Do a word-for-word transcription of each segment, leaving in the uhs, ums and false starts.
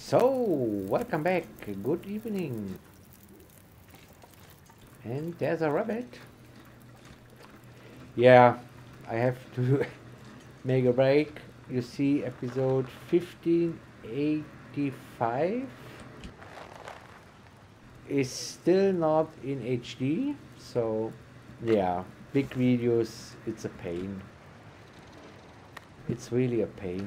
So, welcome back. Good evening. And there's a rabbit. Yeah, I have to make a break. You see, episode fifteen eighty-five is still not in H D. So, yeah, big videos, it's a pain. It's really a pain.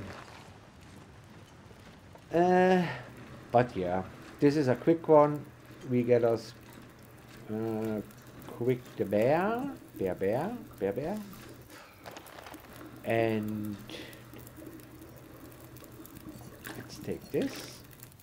Uh, but yeah, this is a quick one. We get us uh, quick the bear, bear, bear, bear, bear, and let's take this.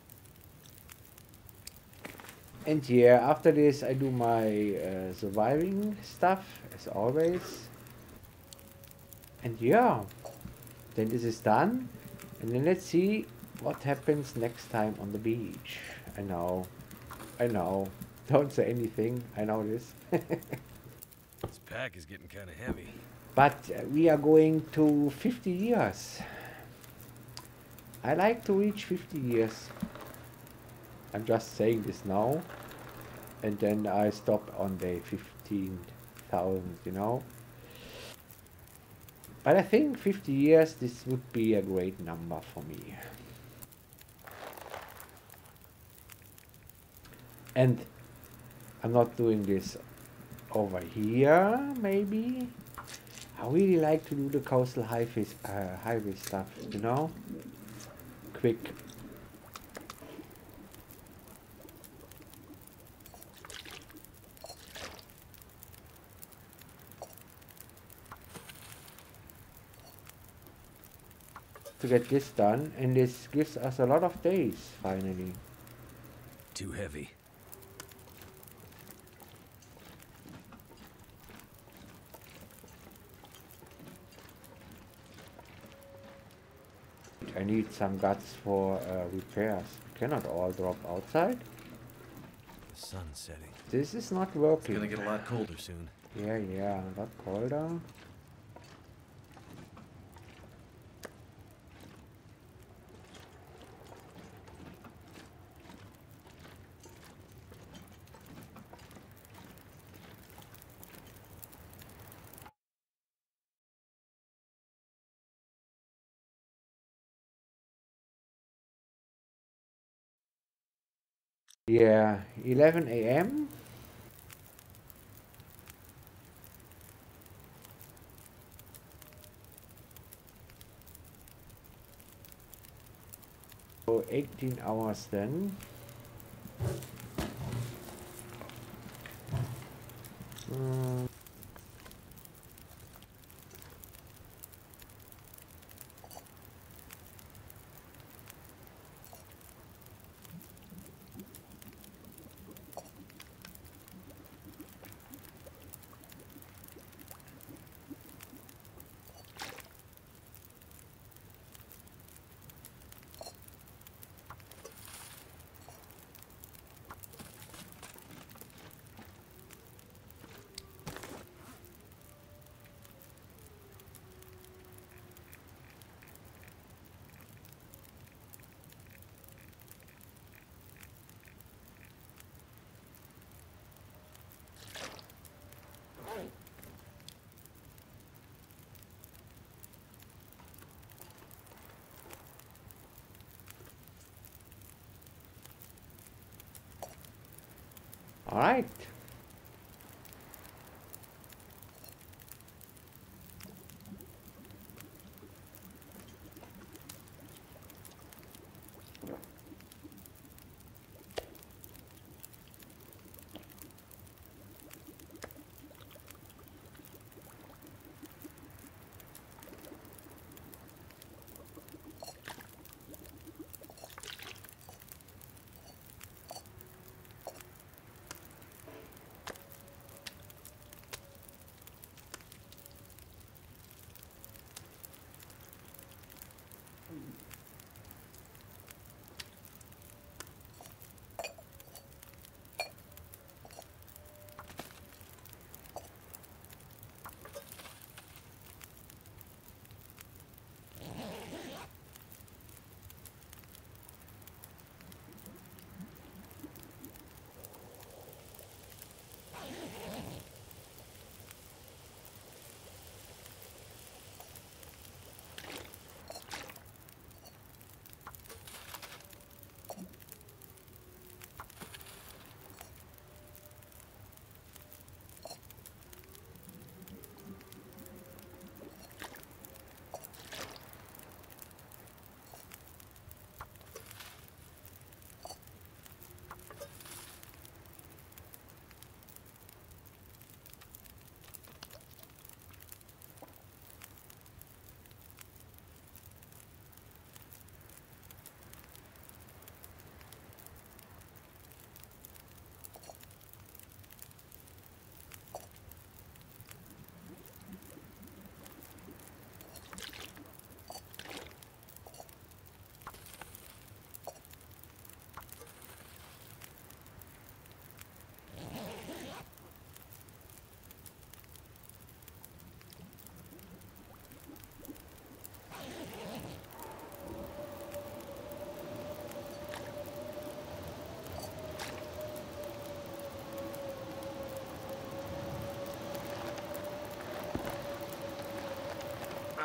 And yeah, after this I do my uh, surviving stuff as always. And yeah, then this is done. And then let's see what happens next time on the beach. I know, I know. Don't say anything. I know this. This pack is getting kind of heavy. But uh, we are going to fifty years. I like to reach fifty years. I'm just saying this now. And then I stop on day fifteen thousand, you know. But I think fifty years, this would be a great number for me. And I'm not doing this over here, maybe. I really like to do the coastal highway, uh, highway stuff, you know. Quick. To get this done, and this gives us a lot of days, finally. Too heavy. I need some guts for uh, repairs. Cannot all drop outside. The sun's setting. This is not It's working. gonna get a lot colder soon. Yeah, yeah, a lot colder. Yeah, eleven A M So eighteen hours then. Mm. All right.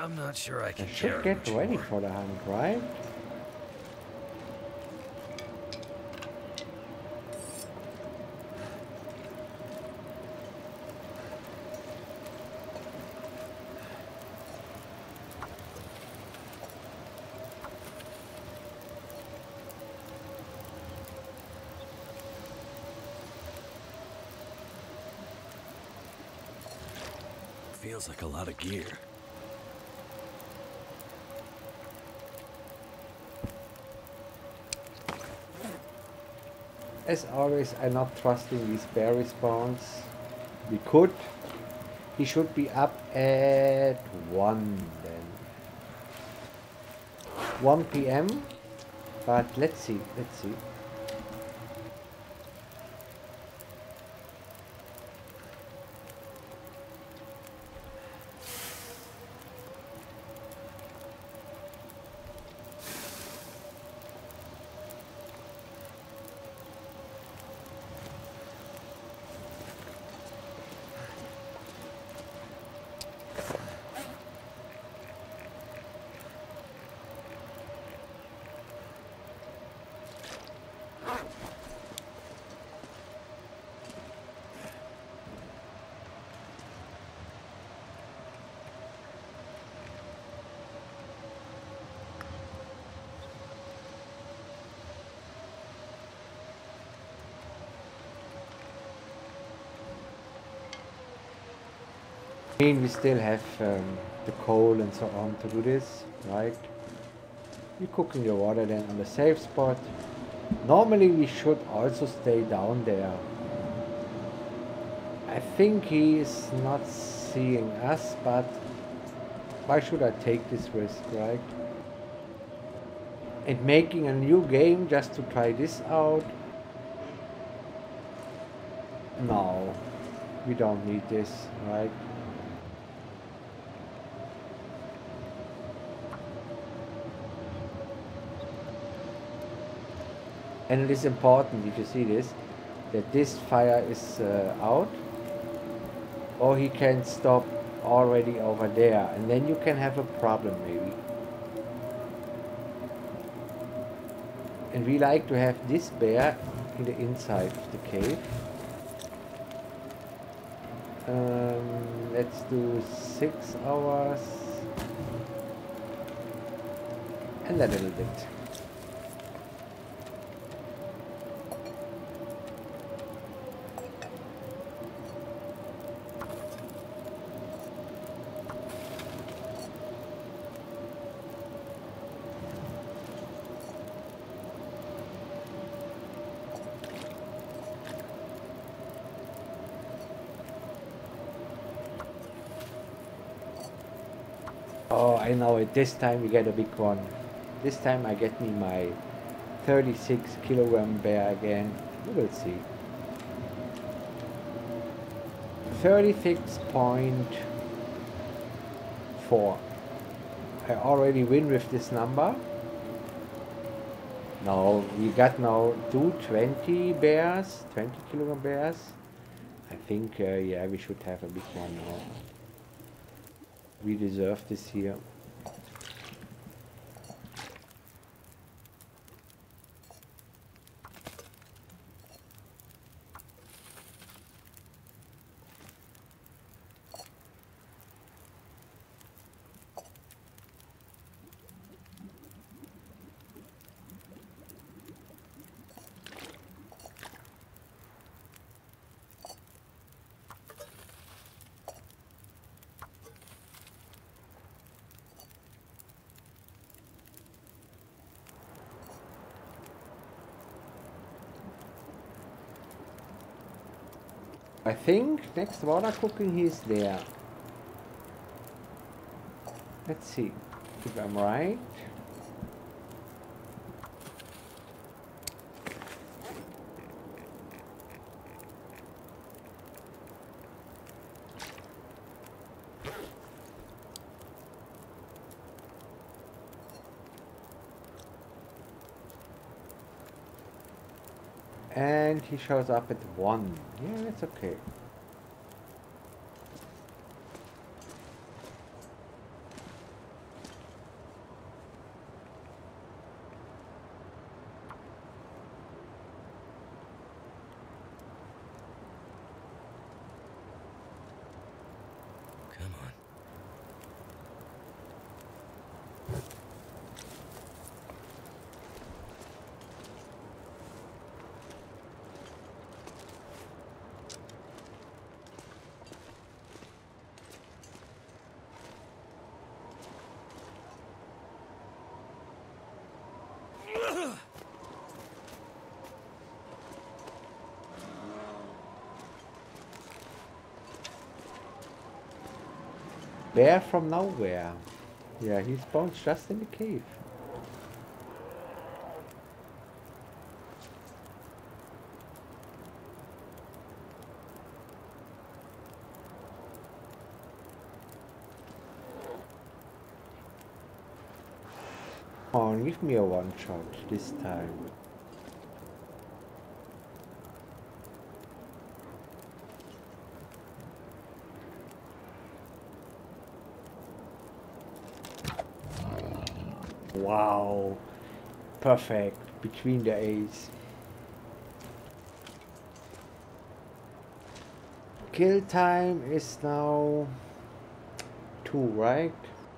I'm not sure I I can should carry get much ready more. for the hunt, right? Feels like a lot of gear. As always, I'm not trusting these bear respawns. We could. He should be up at one then. one P M But let's see, let's see. I mean, we still have um, the coal and so on to do this, right? We're cooking the water then on the safe spot. Normally we should also stay down there. I think he is not seeing us, but why should I take this risk, right? And making a new game just to try this out? No, we don't need this, right? And it is important, if you see this, that this fire is uh, out, or he can stop already over there, and then you can have a problem maybe. And we like to have this bear in the inside of the cave. Um, let's do six hours and a little bit. Oh, I know it. This time we get a big one. This time I get me my thirty-six kilogram bear again. We will see. thirty-six point four. I already win with this number. No, we got now two twenty bears, twenty kilogram bears. I think, uh, yeah, we should have a big one now. We deserve this here. I think next water cooking he's there. Let's see if I'm right. And he shows up at one. Yeah, that's okay. Bear from nowhere. Yeah, he spawns just in the cave. Oh, give me a one shot this time. Wow. Perfect. Between the A's. Kill time is now two, right?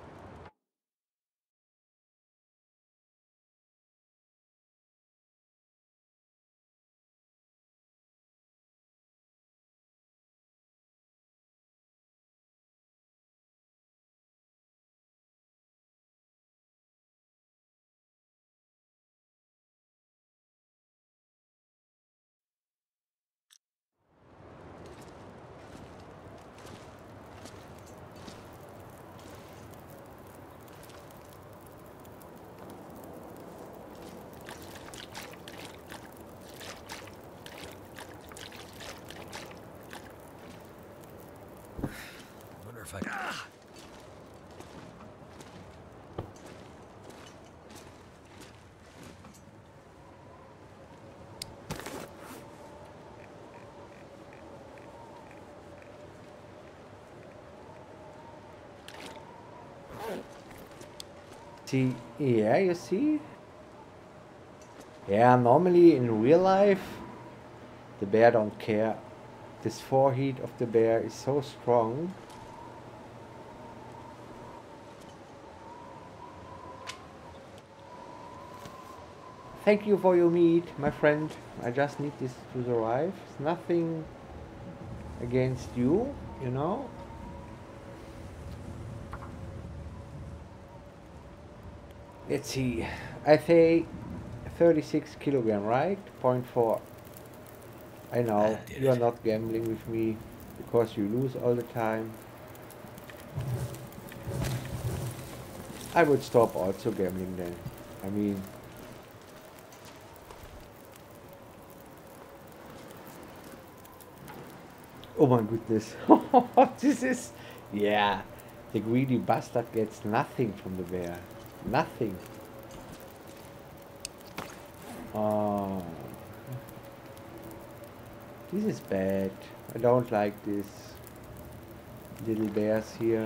Wonder if I. Ah! See, yeah, you see? Yeah, normally in real life, the bear don't care. This forehead of the bear is so strong. Thank you for your meat, my friend. I just need this to survive. It's nothing against you, you know? Let's see. I say thirty-six kilogram, right? point four. I know, That did you are it. not gambling with me because you lose all the time. I would stop also gambling then. I mean, oh my goodness. This is, yeah, the greedy bastard gets nothing from the bear. Nothing. Oh, this is bad. I don't like this little bears here.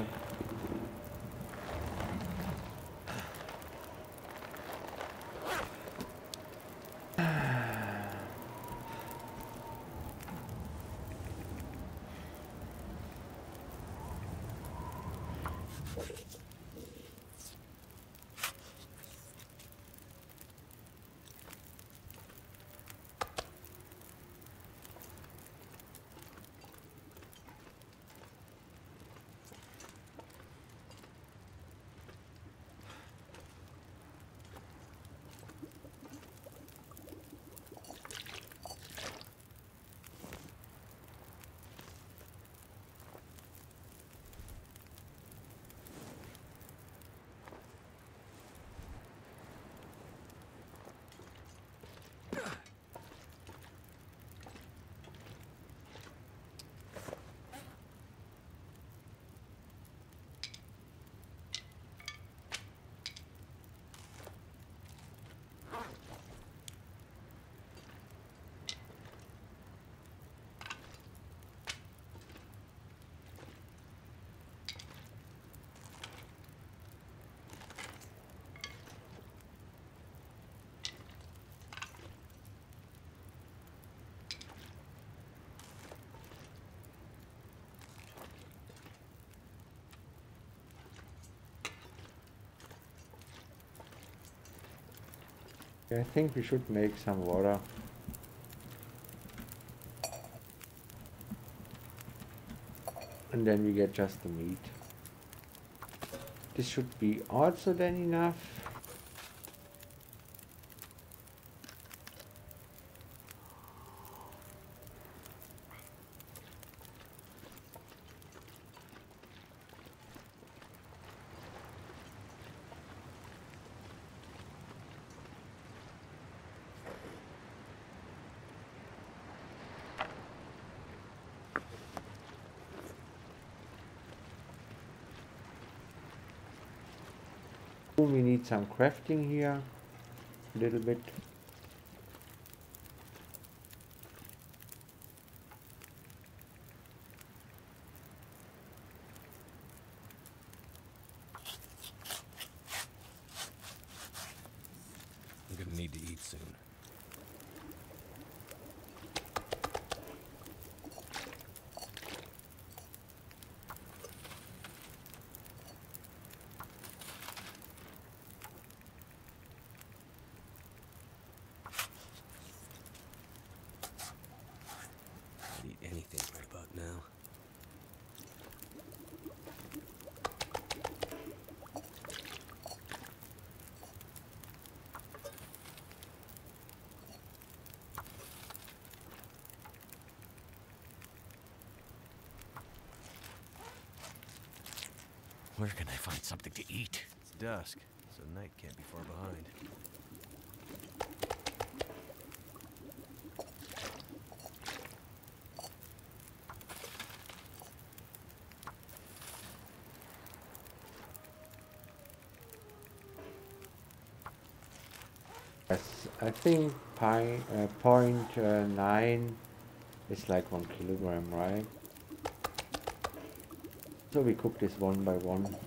I think we should make some water. And then we get just the meat. This should be also then enough. assume we need some crafting here. A little bit. I'm gonna need to eat soon. I'd eat anything right about now. Where can I find something to eat? It's dusk, so night can't be far behind. Yes, I think pi uh, point uh, nine is like one kilogram, right? So we cook this one by one.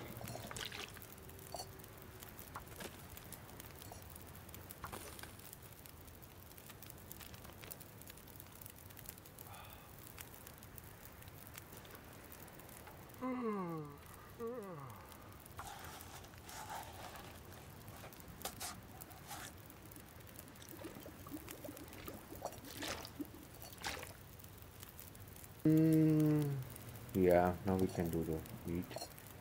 Mm, yeah, now we can do the wheat.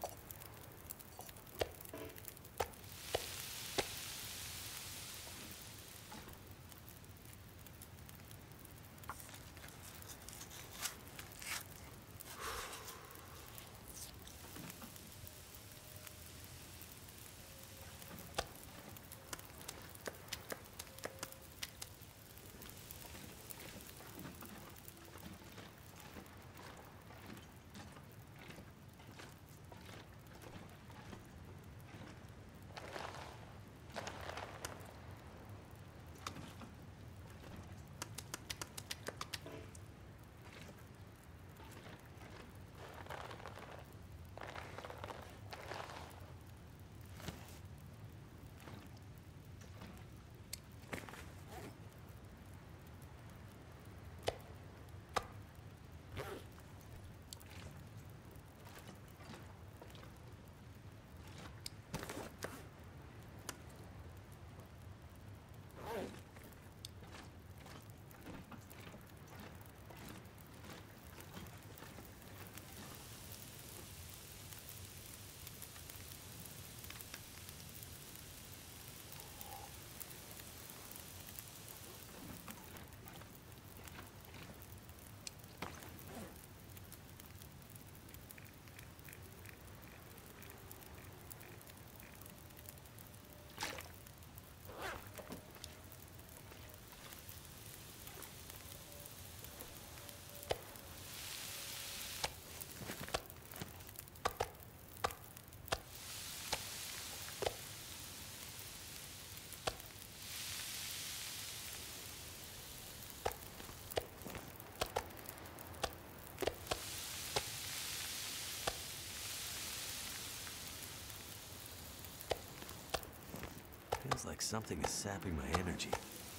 Feels like something is sapping my energy.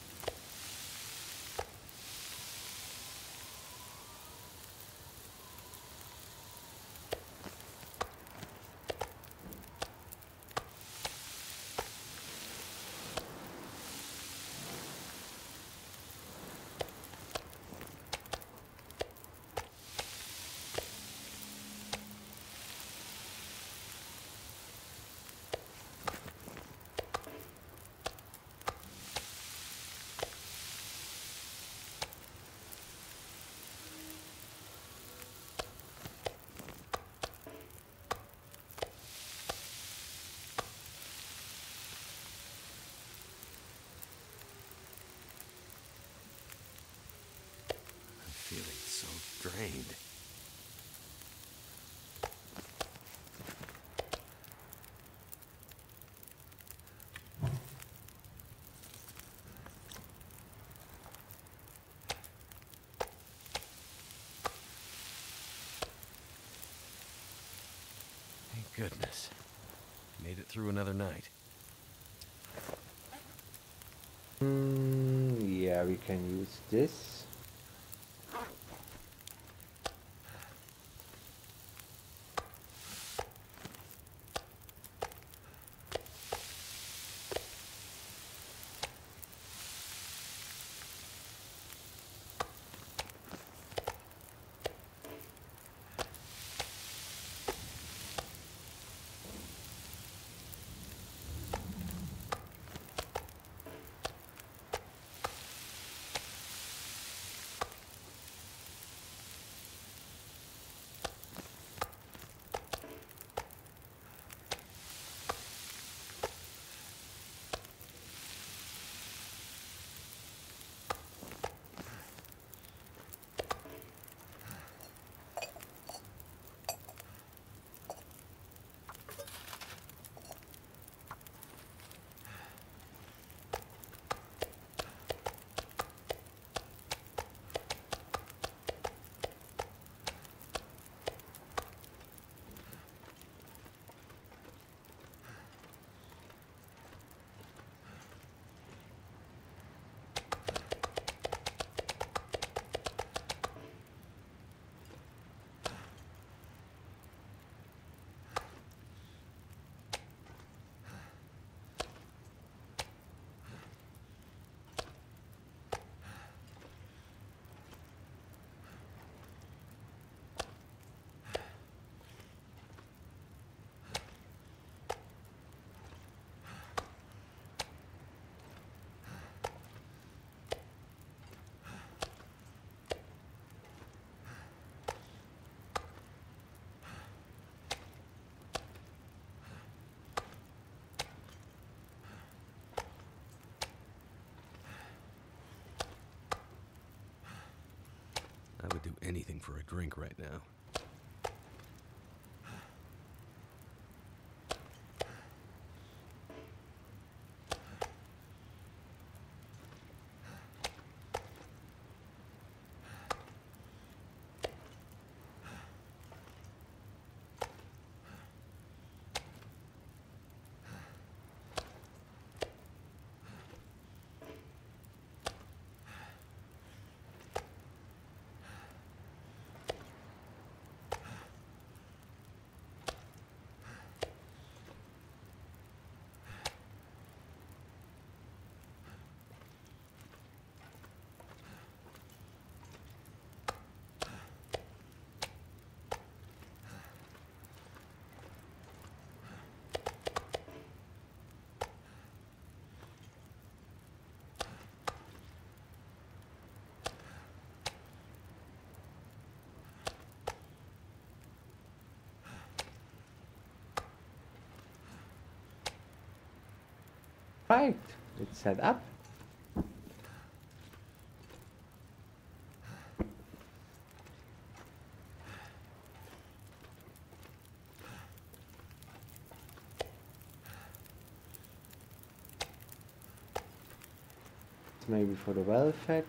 Feeling so drained. Goodness. Made it through another night. Mm, yeah, we can use this. I would do anything for a drink right now. Right, it's set up. It's maybe for the well fed.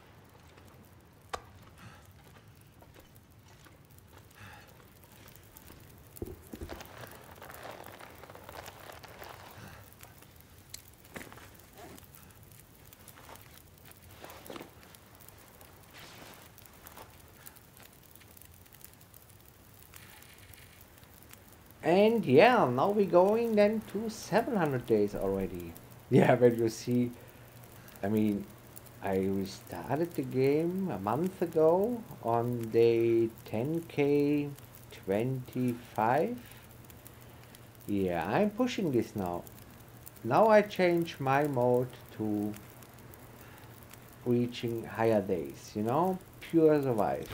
And yeah, now we're going then to seven hundred days already. Yeah, when you see, I mean, I restarted the game a month ago on day ten K twenty-five. Yeah, I'm pushing this now. Now I change my mode to reaching higher days, you know, pure survive.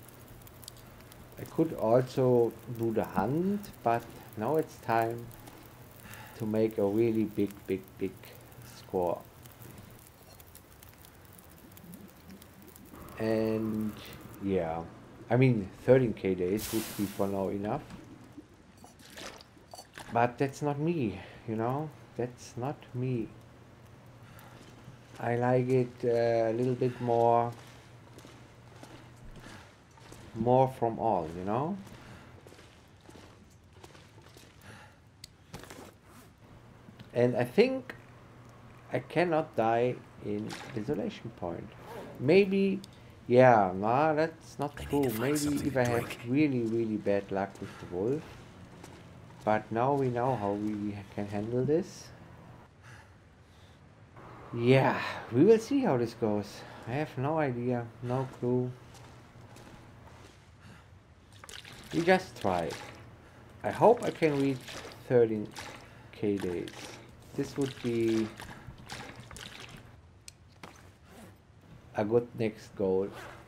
I could also do the hunt, but now it's time to make a really big, big, big score. And yeah, I mean thirteen K days would be for now enough. But that's not me, you know, that's not me. I like it uh, a little bit more, more from all, you know. And I think I cannot die in Desolation Point. Maybe, yeah, nah, that's not I need true. to find Maybe something if to I have drink. really, really bad luck with the wolf. But now we know how we can handle this. Yeah, we will see how this goes. I have no idea, no clue. We just try. I hope I can reach thirteen K days. This would be a good next goal.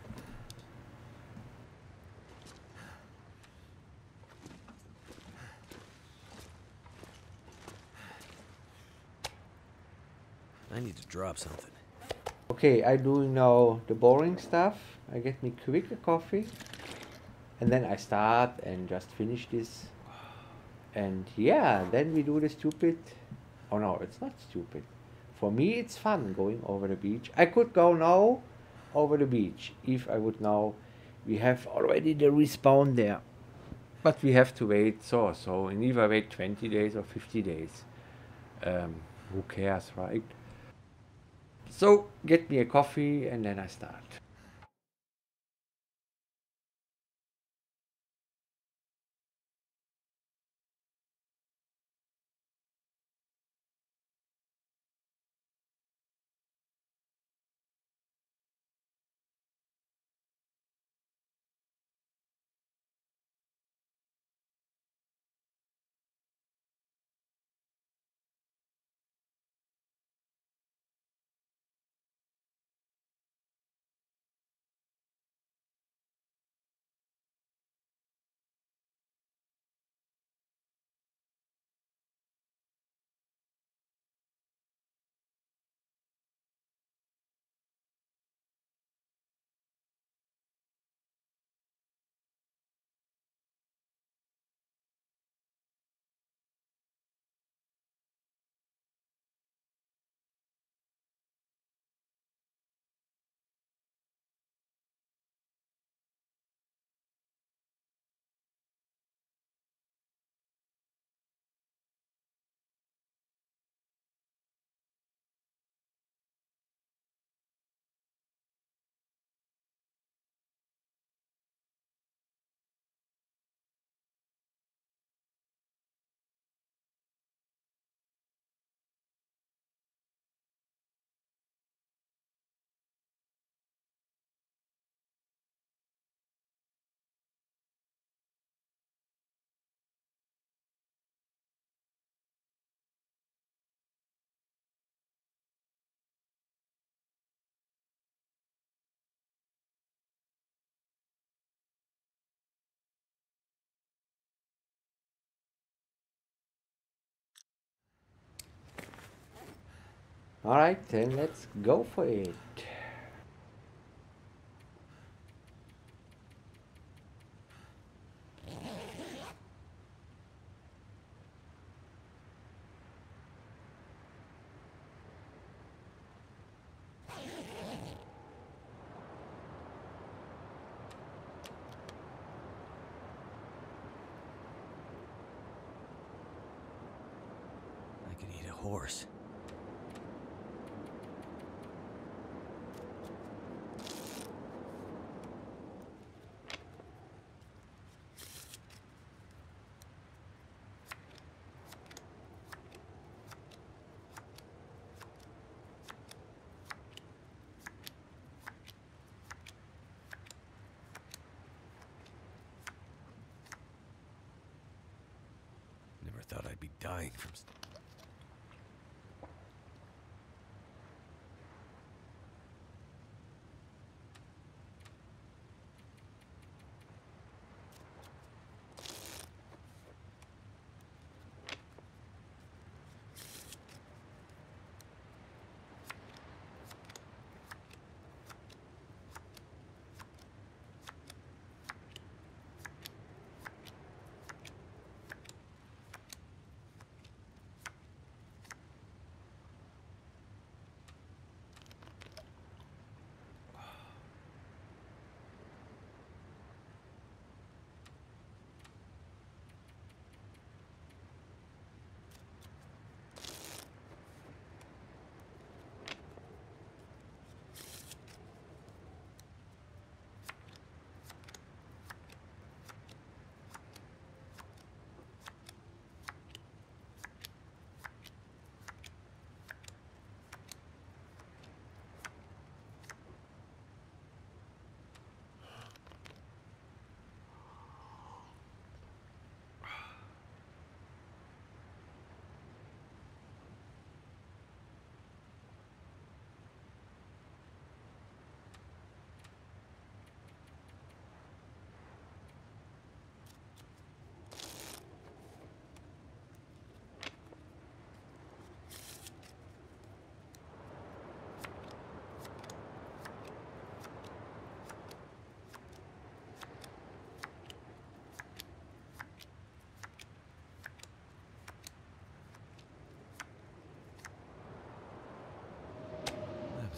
I need to drop something. Okay, I do now the boring stuff. I get me quick a coffee. And then I start and just finish this. And yeah, then we do the stupid. Oh no, it's not stupid. For me, it's fun going over the beach. I could go now over the beach if I would know we have already the respawn there. But we have to wait so or so. And either wait twenty days or fifty days. Um, who cares, right? So get me a coffee and then I start. Alright, then let's go for it. I could eat a horse. Never thought I'd be dying from... s-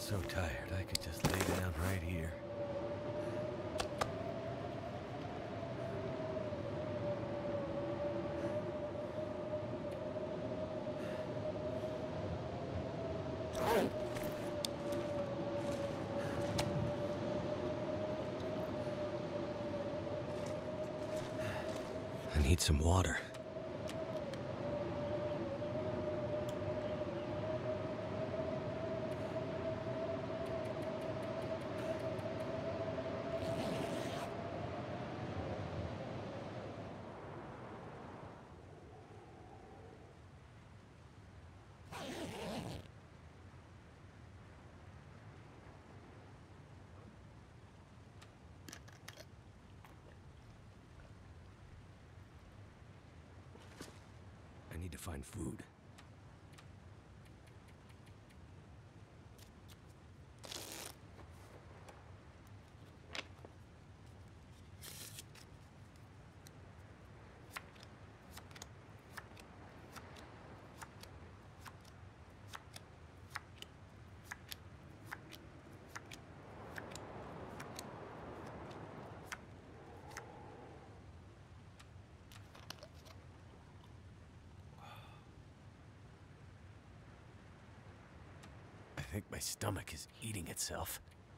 So tired, I could just lay down right here. I need some water. I need to find food. I think my stomach is eating itself.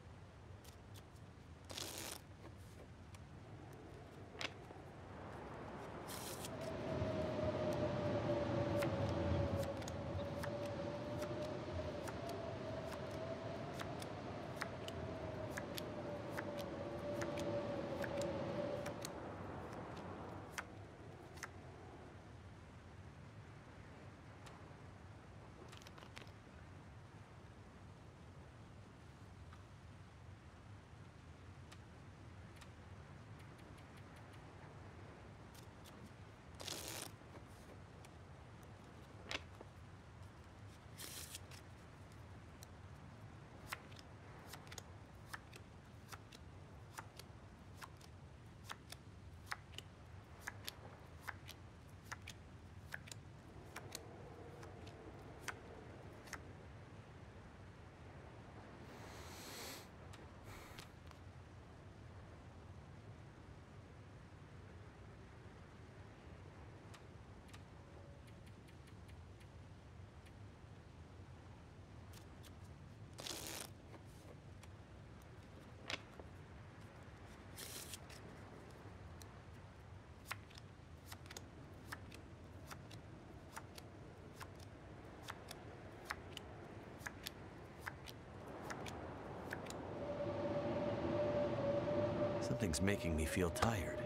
Something's making me feel tired.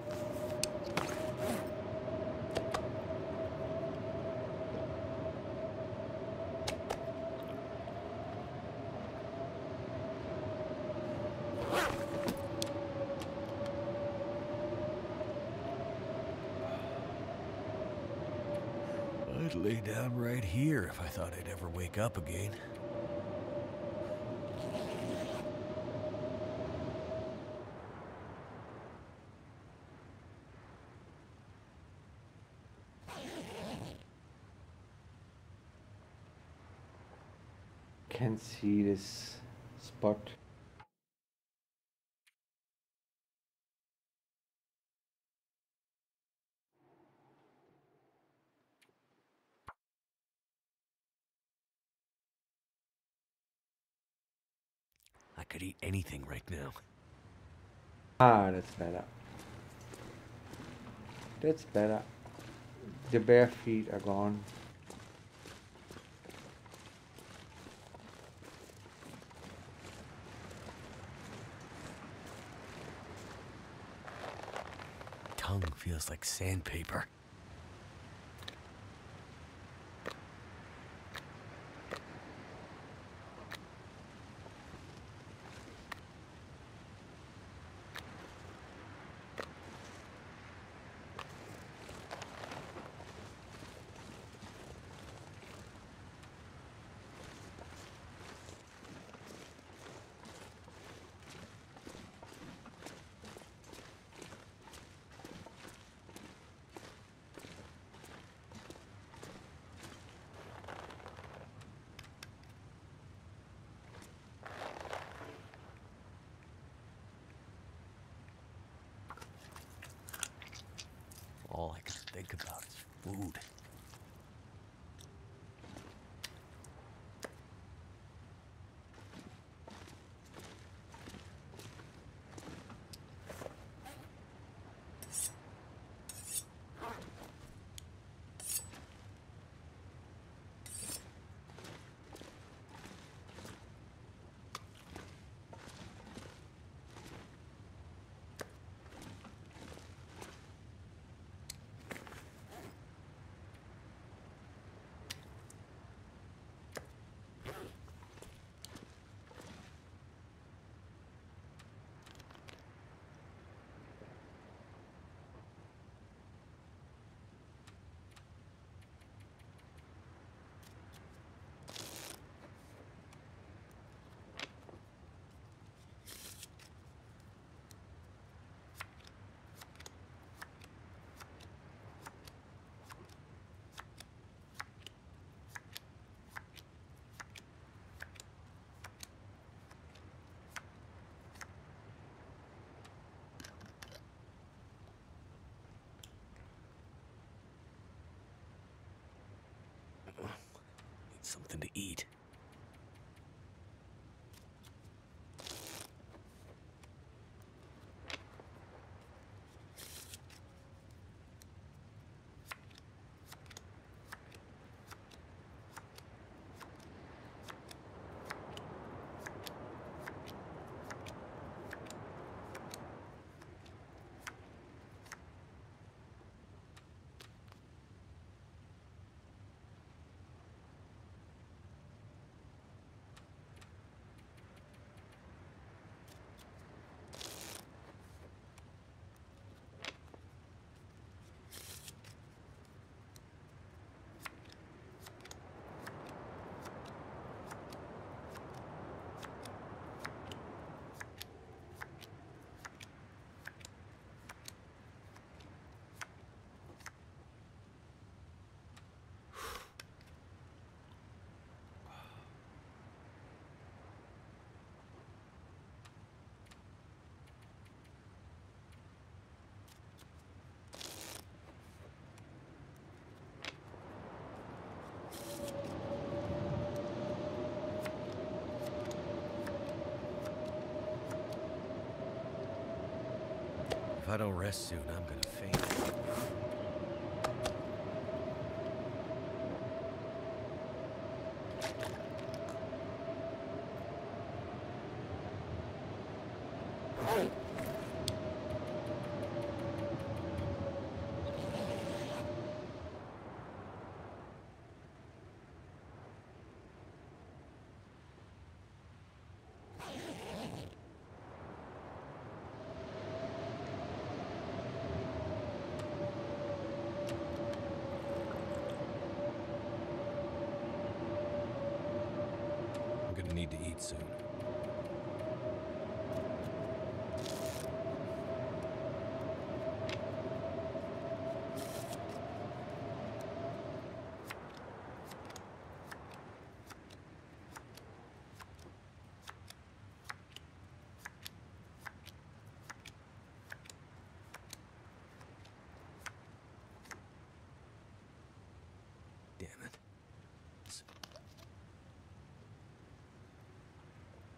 I'd lay down right here if I thought I'd ever wake up again. Can see this spot. I could eat anything right now. Ah, that's better. That's better. The bare feet are gone. Tongue feels like sandpaper. think about is food. Need something to eat. If I don't rest soon, I'm gonna faint. I'm gonna need to eat soon. Damn it.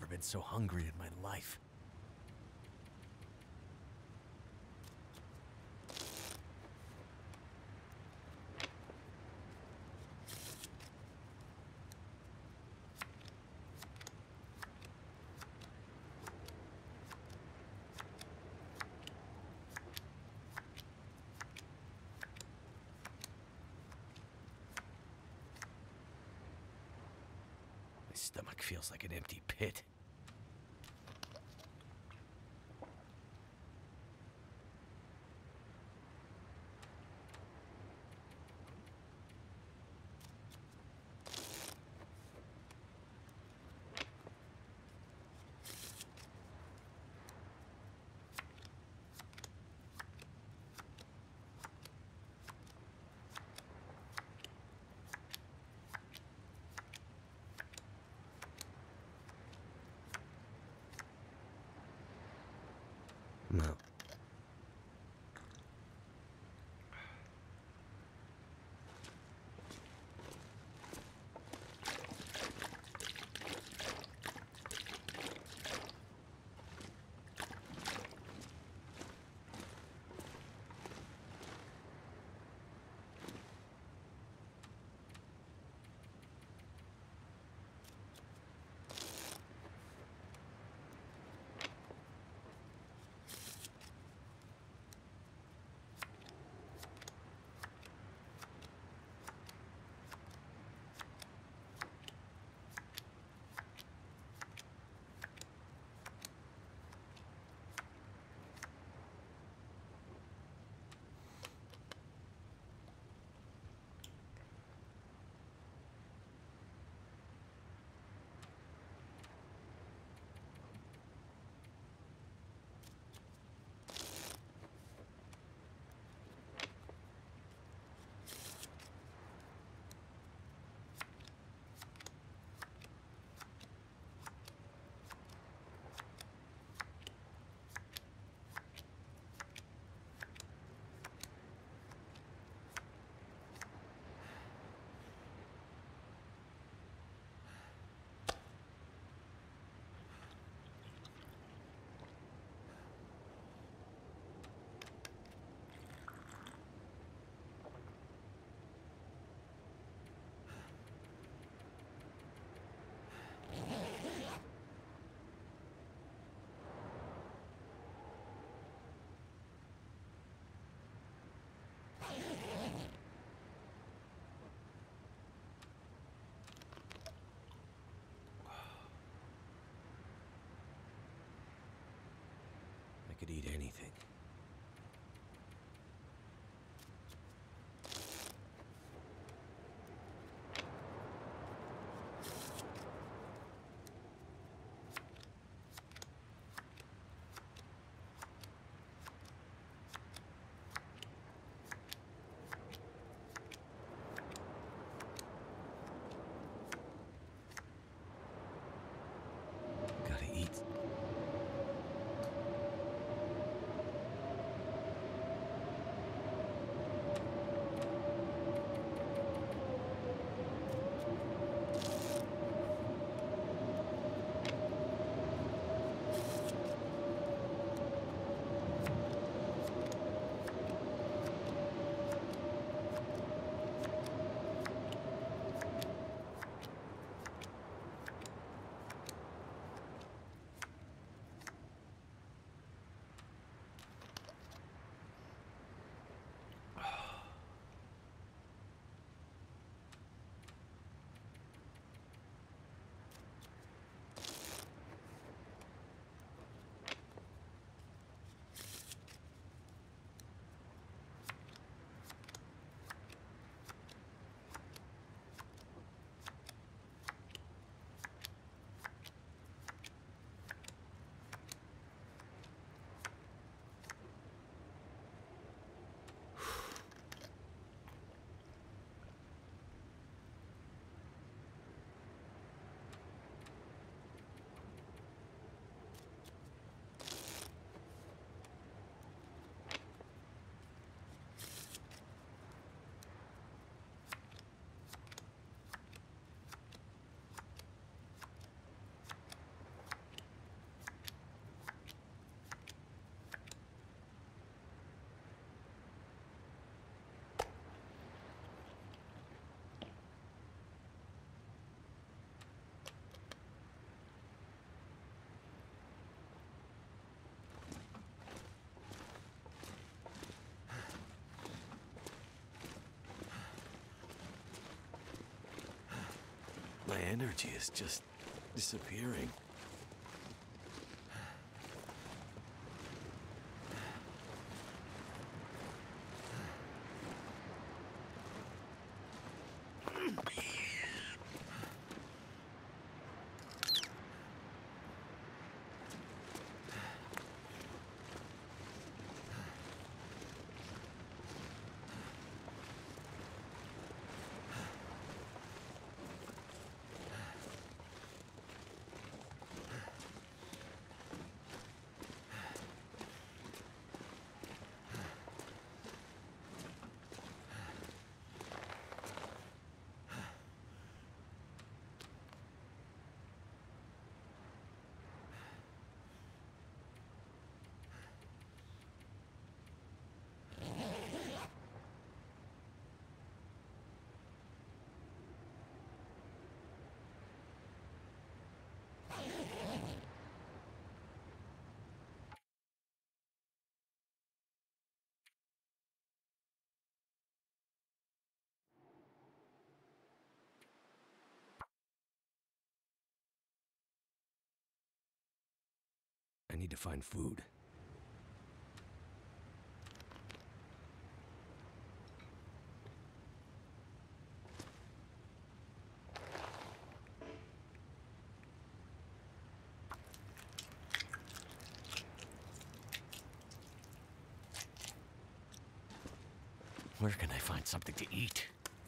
been so hungry in my life. My stomach feels like an empty pit. No. I could eat anything. Gotta eat. My energy is just disappearing. I need to find food. Where can I find something to eat?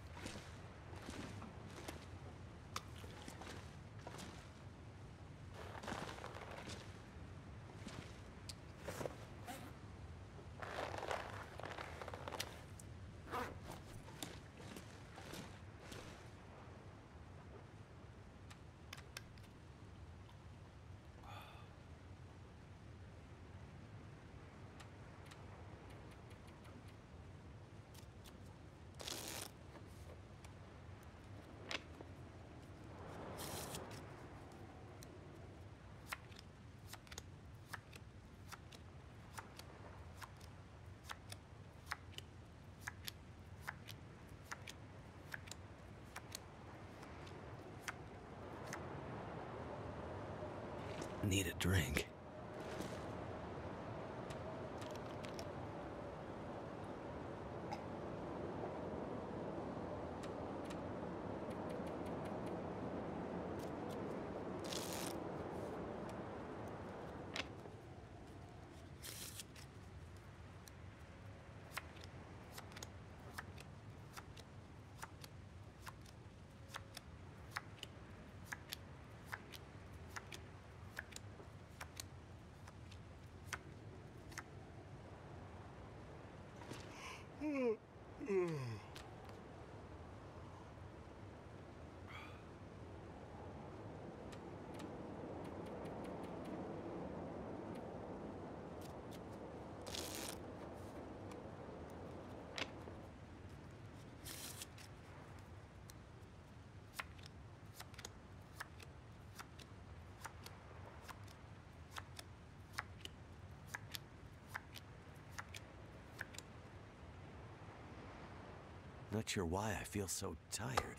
Need a drink. Not sure why I feel so tired.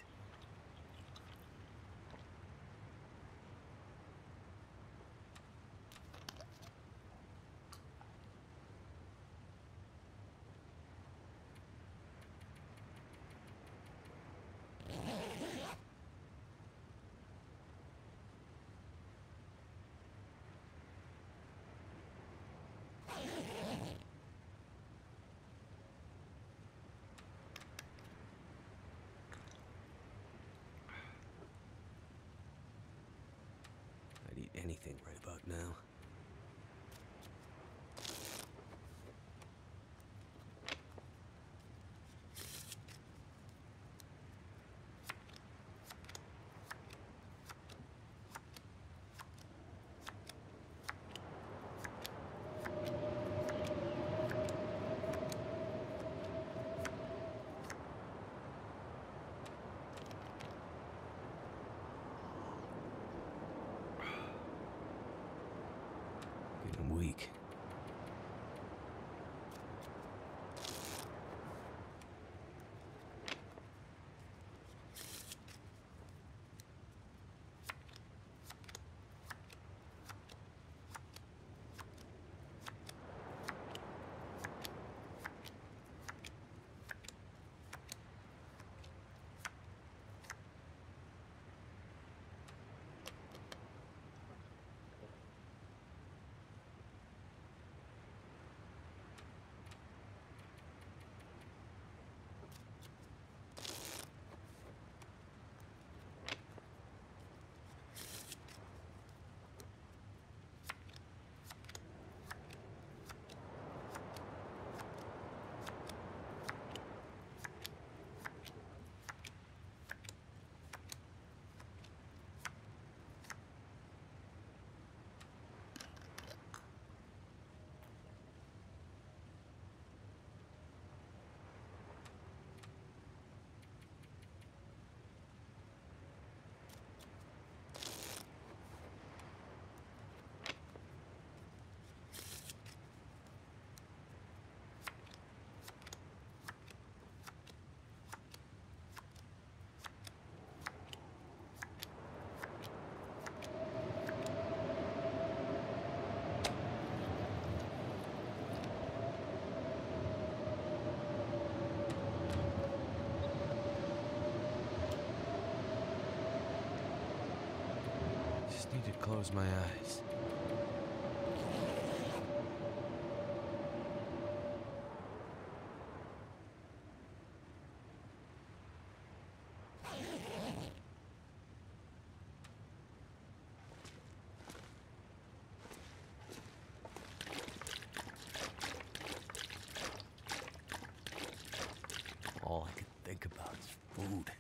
I'd eat anything right about now. Getting weak. Need to close my eyes. All I could think about is food.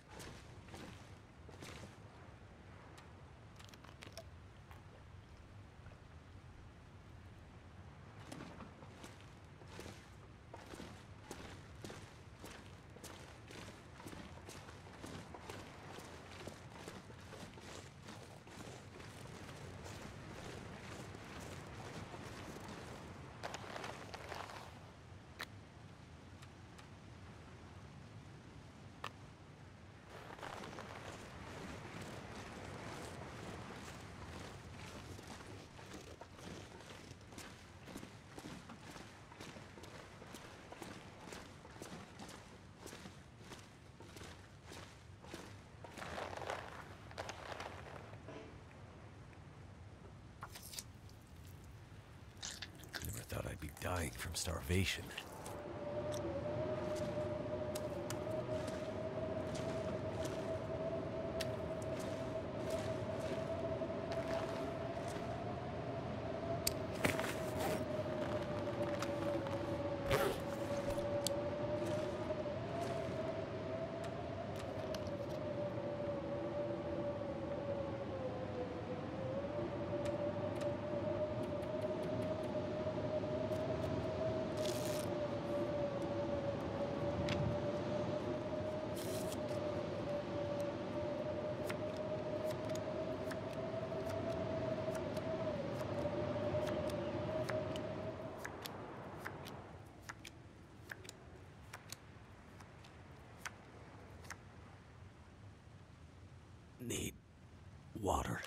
Never thought I'd be dying from starvation. Need water.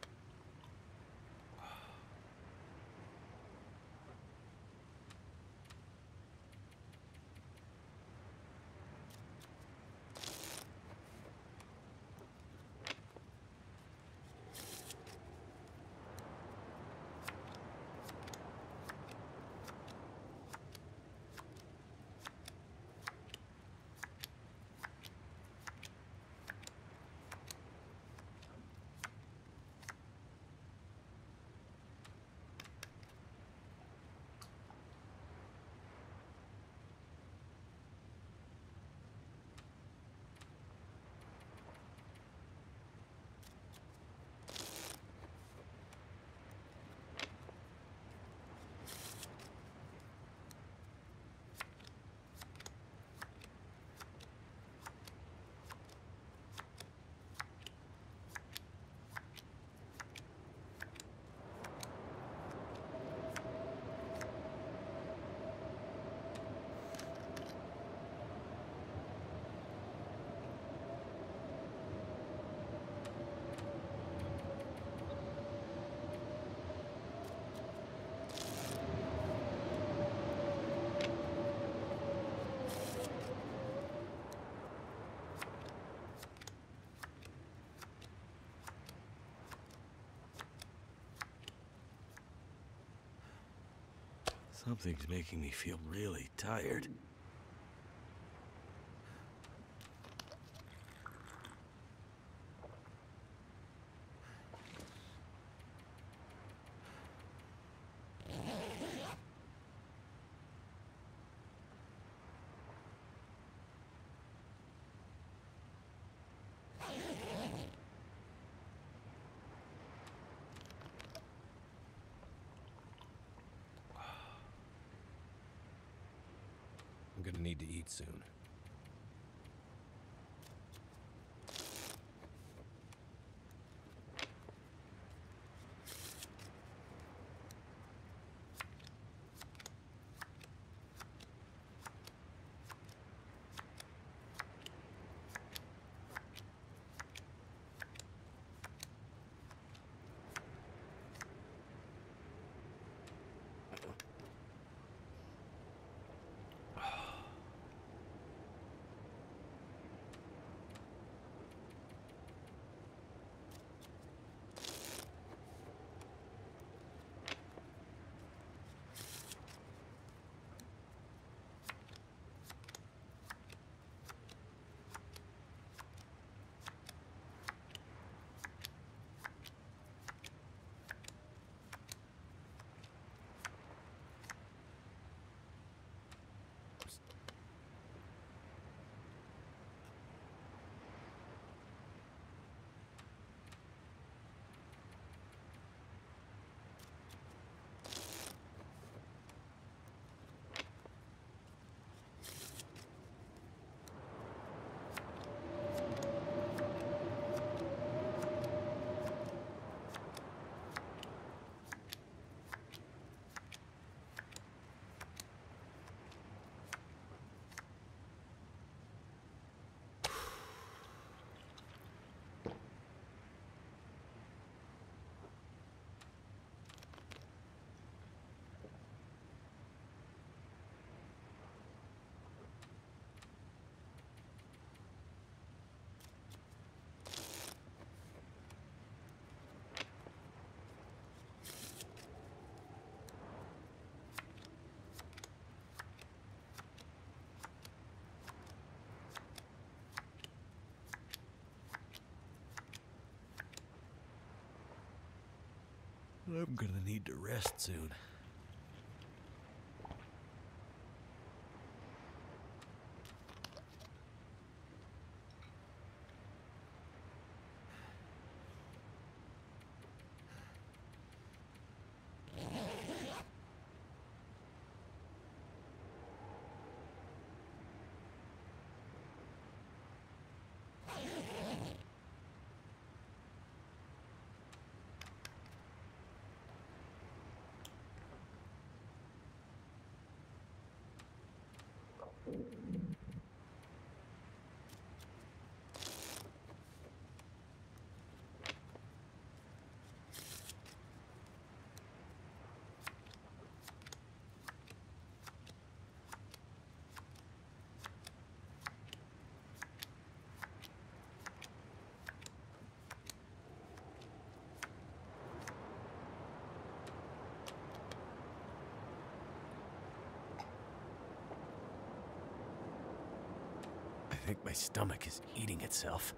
Something's making me feel really tired. I'm gonna need to eat soon. I'm gonna need to rest soon. I think my stomach is eating itself.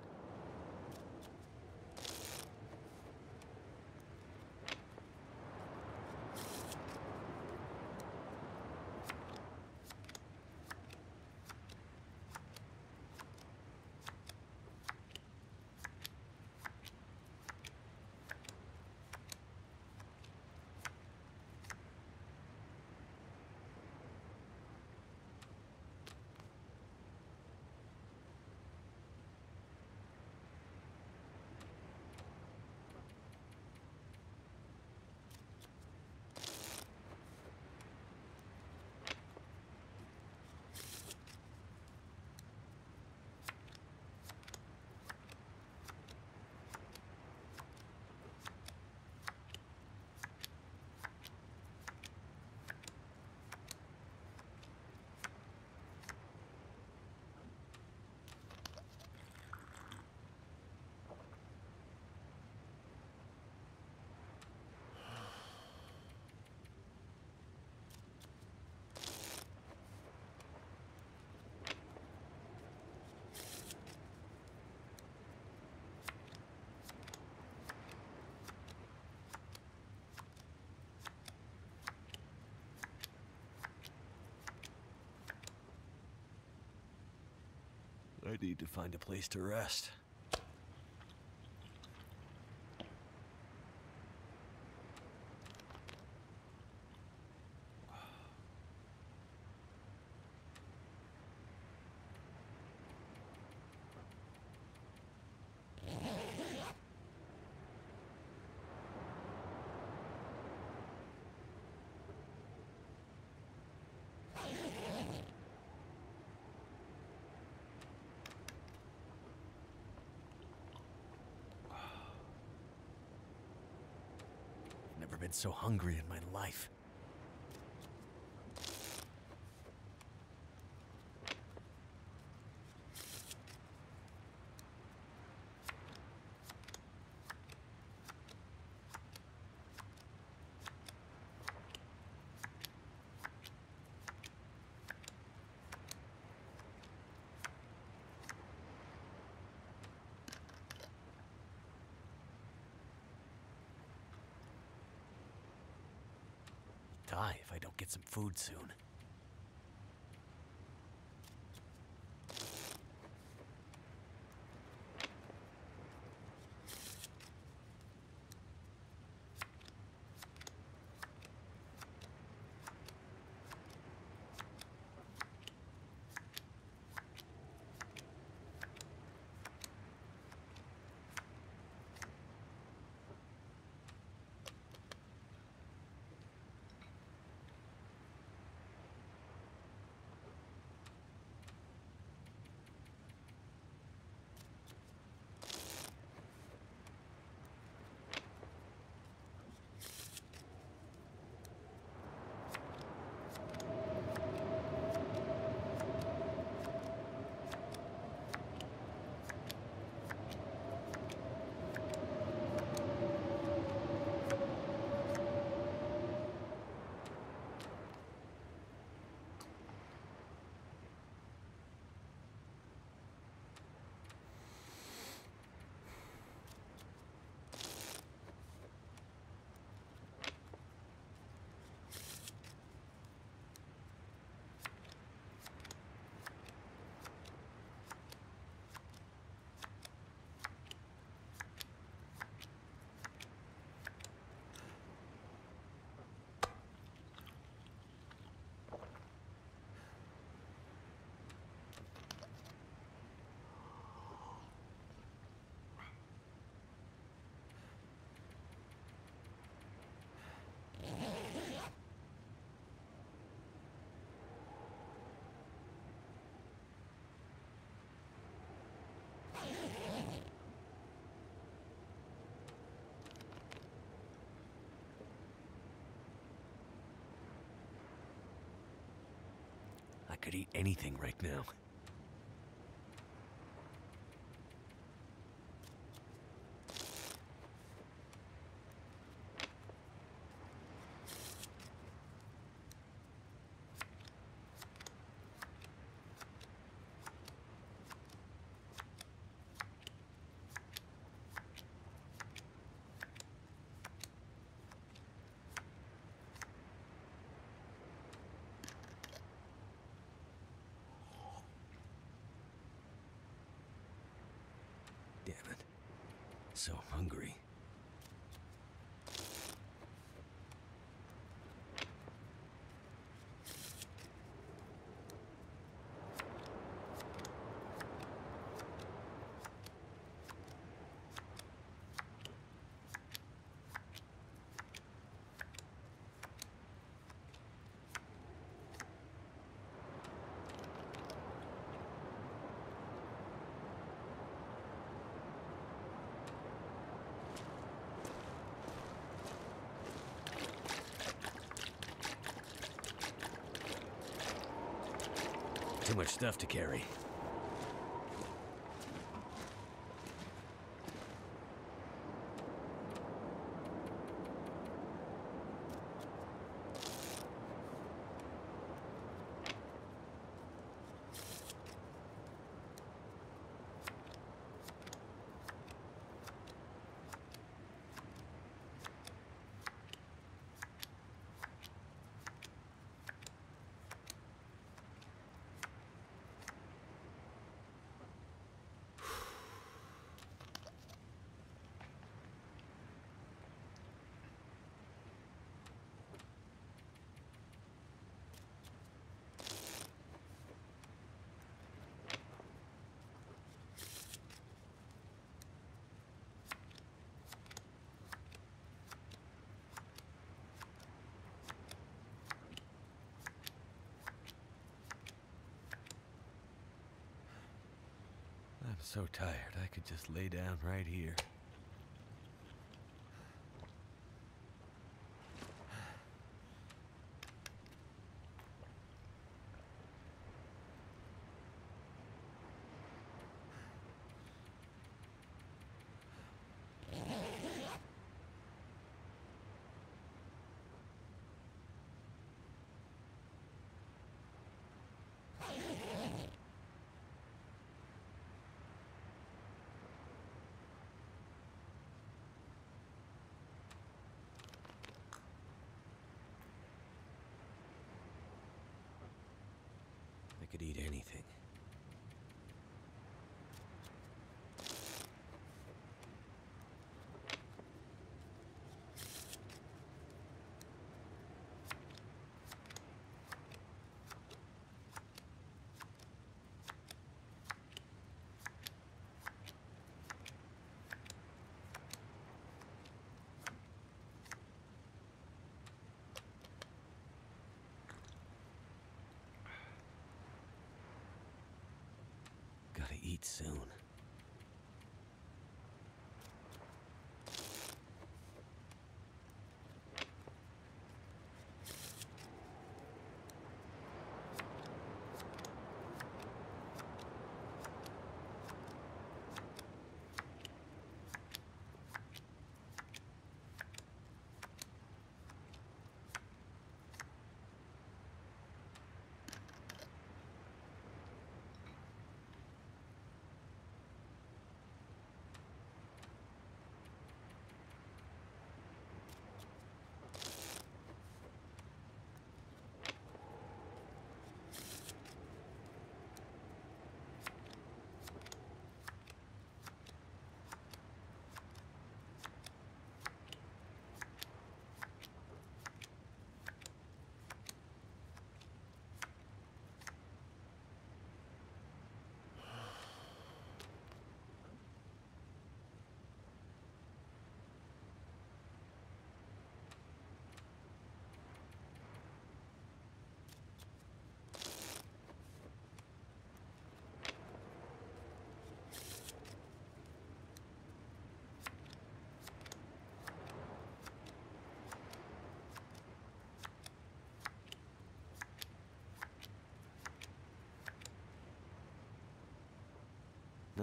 I need to find a place to rest. Never been so hungry in my life. Die if I don't get some food soon. could eat anything right now. Damn it. So hungry. Too much stuff to carry. I'm so tired, I could just lay down right here. I could eat anything. Gotta eat soon.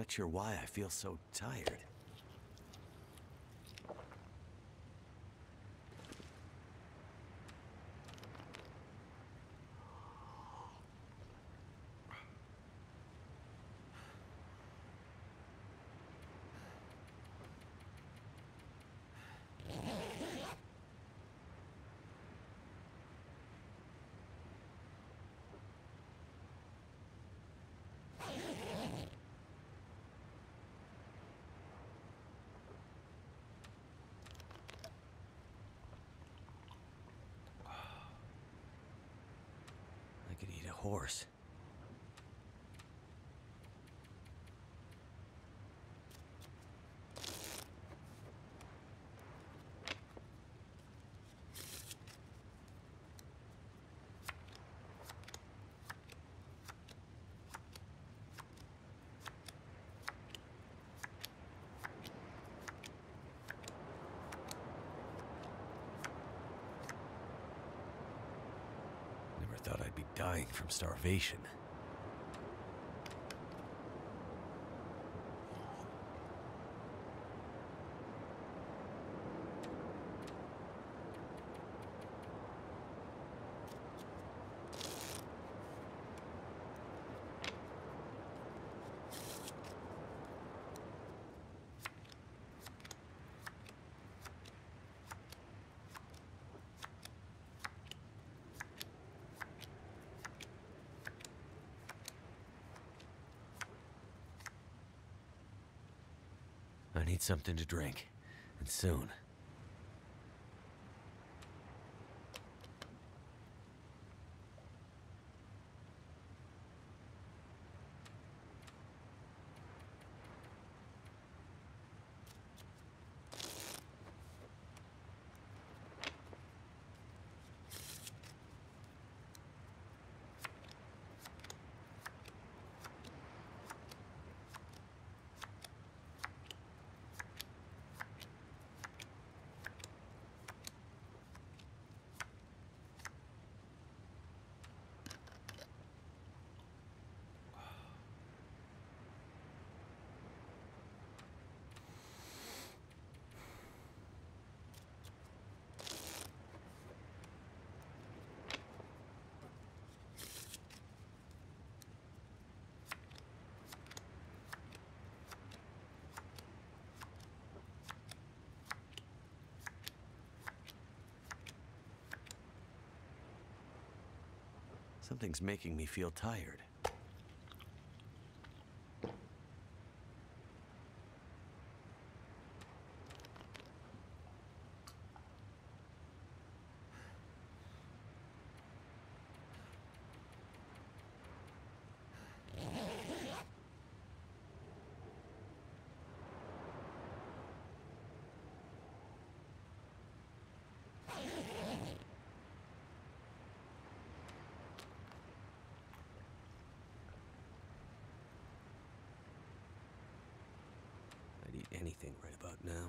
quite sure why I feel so tired. I could eat a horse. Never thought I'd be dying from starvation. I need something to drink, and soon. Something's making me feel tired. I'd eat anything right about now.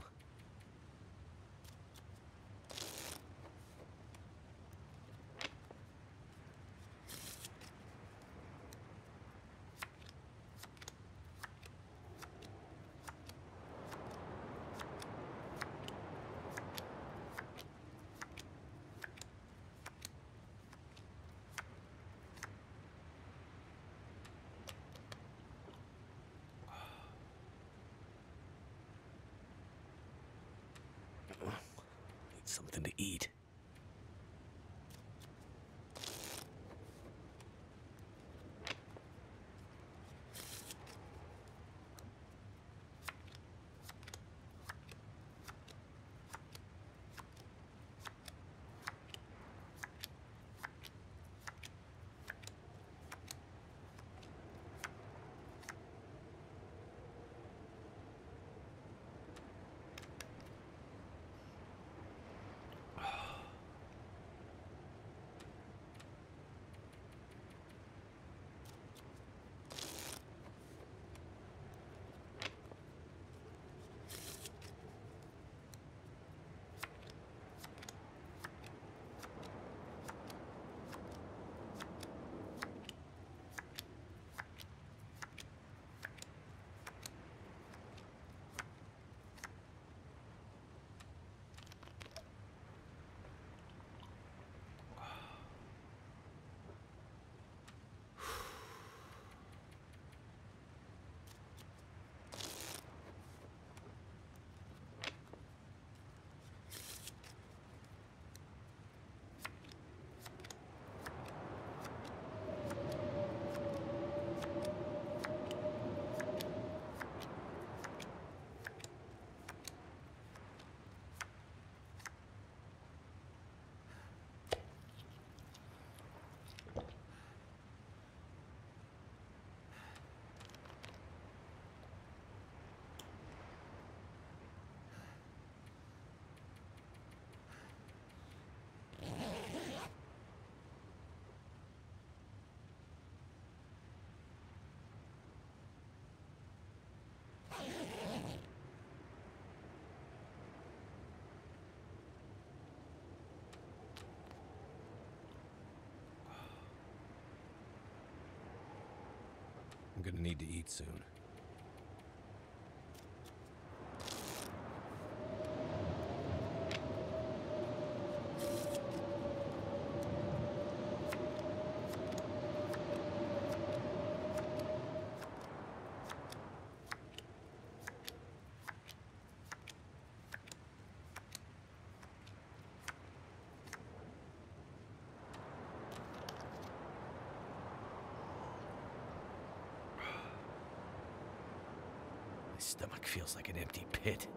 Need something to eat. gonna need to eat soon. My stomach feels like an empty pit.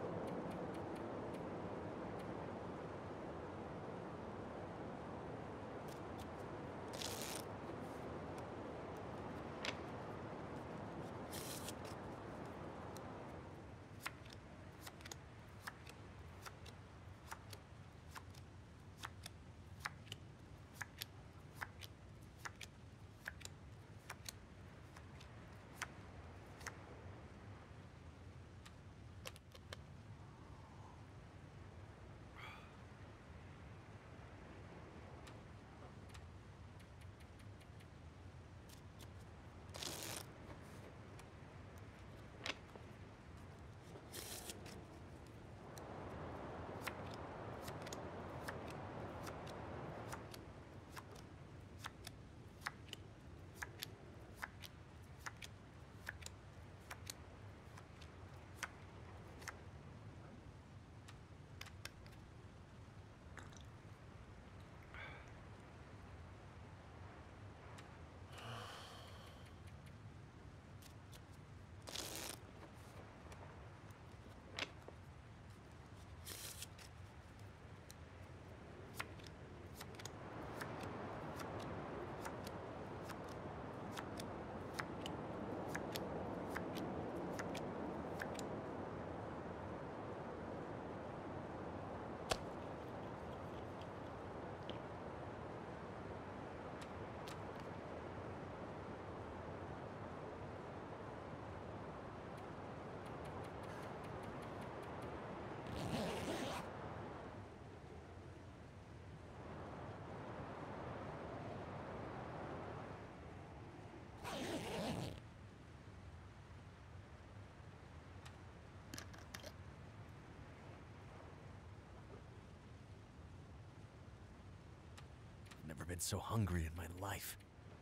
Never been so hungry in my life.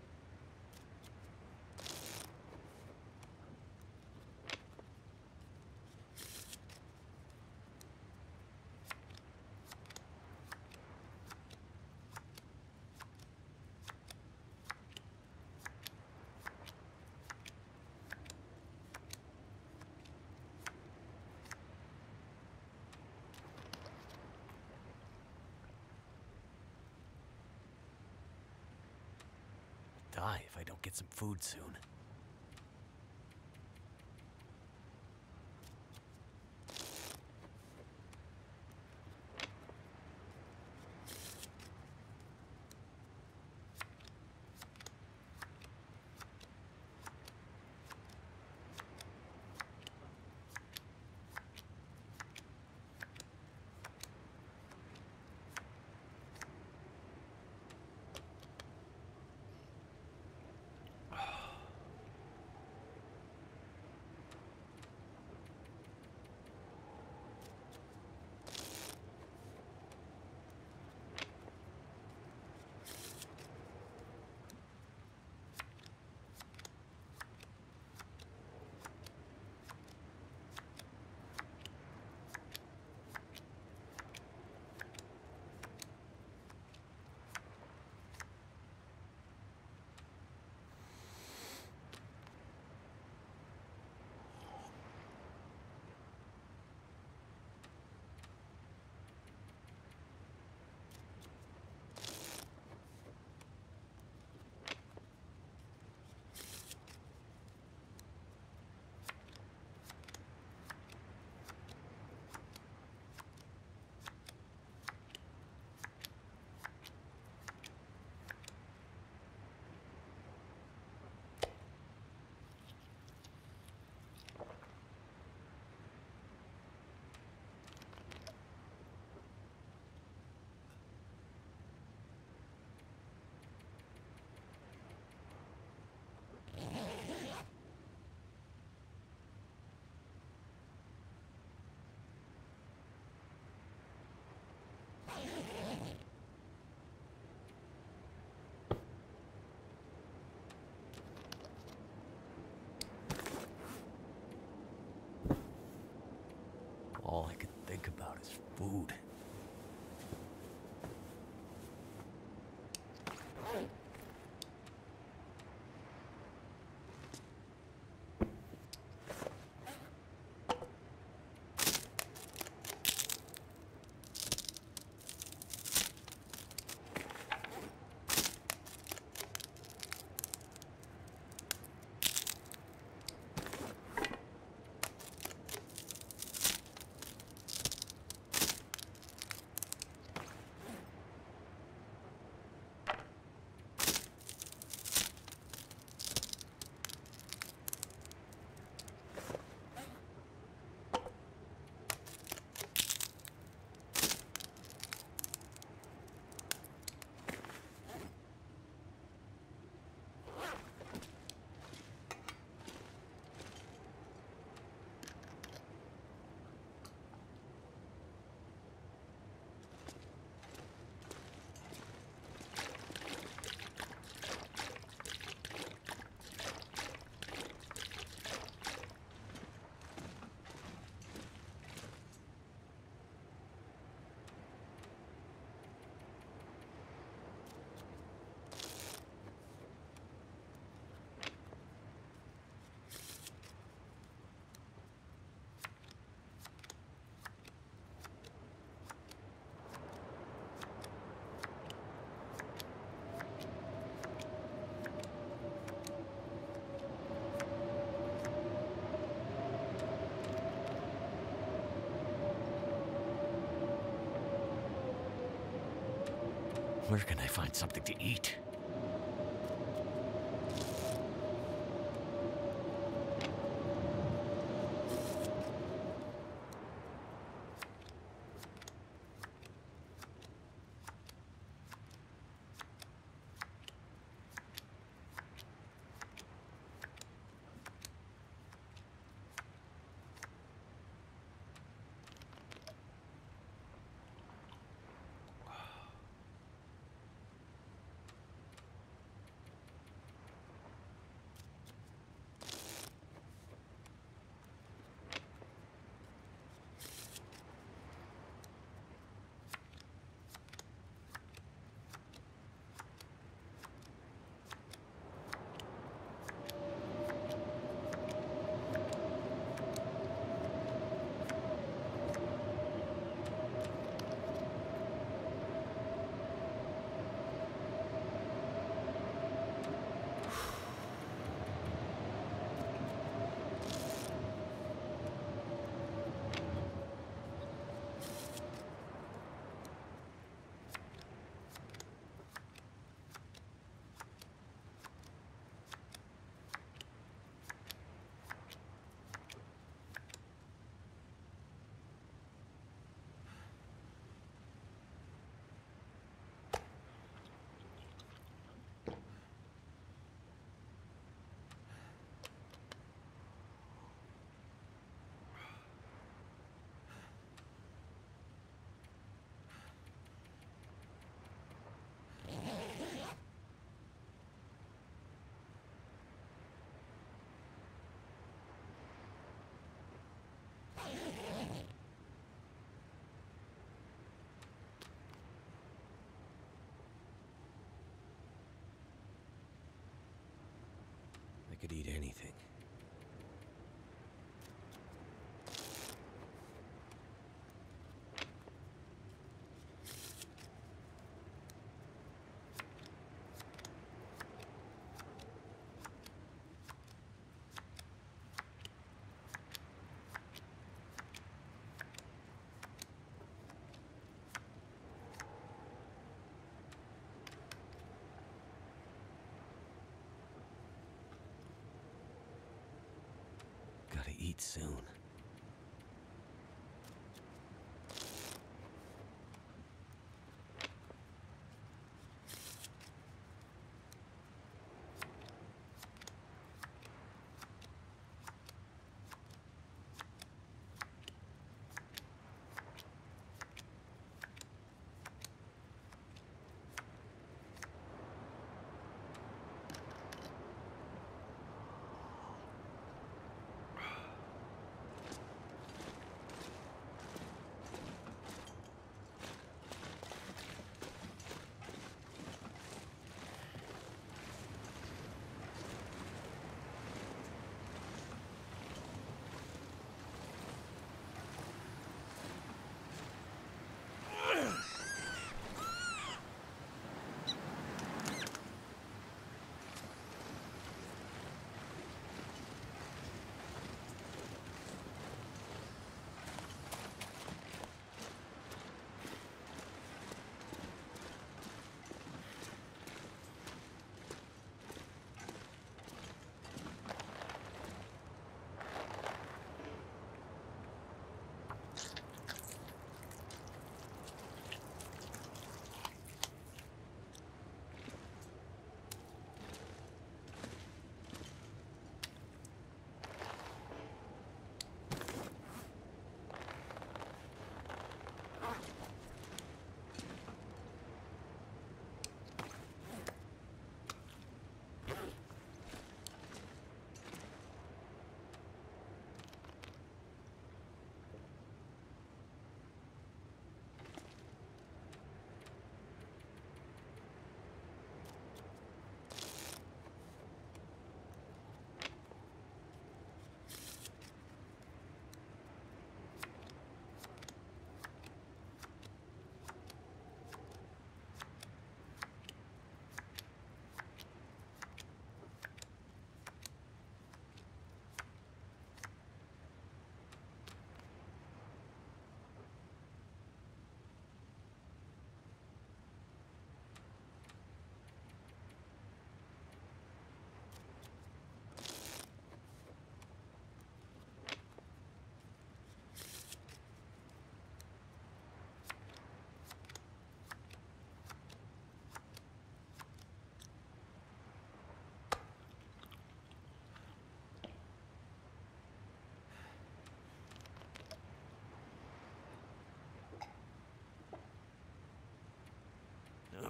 Die if I don't get some food soon. Where can I find something to eat? I could eat anything. Gotta eat soon.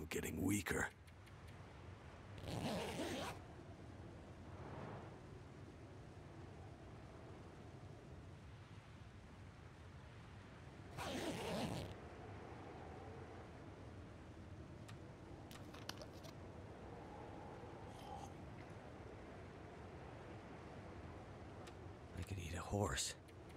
getting weaker. I could eat a horse.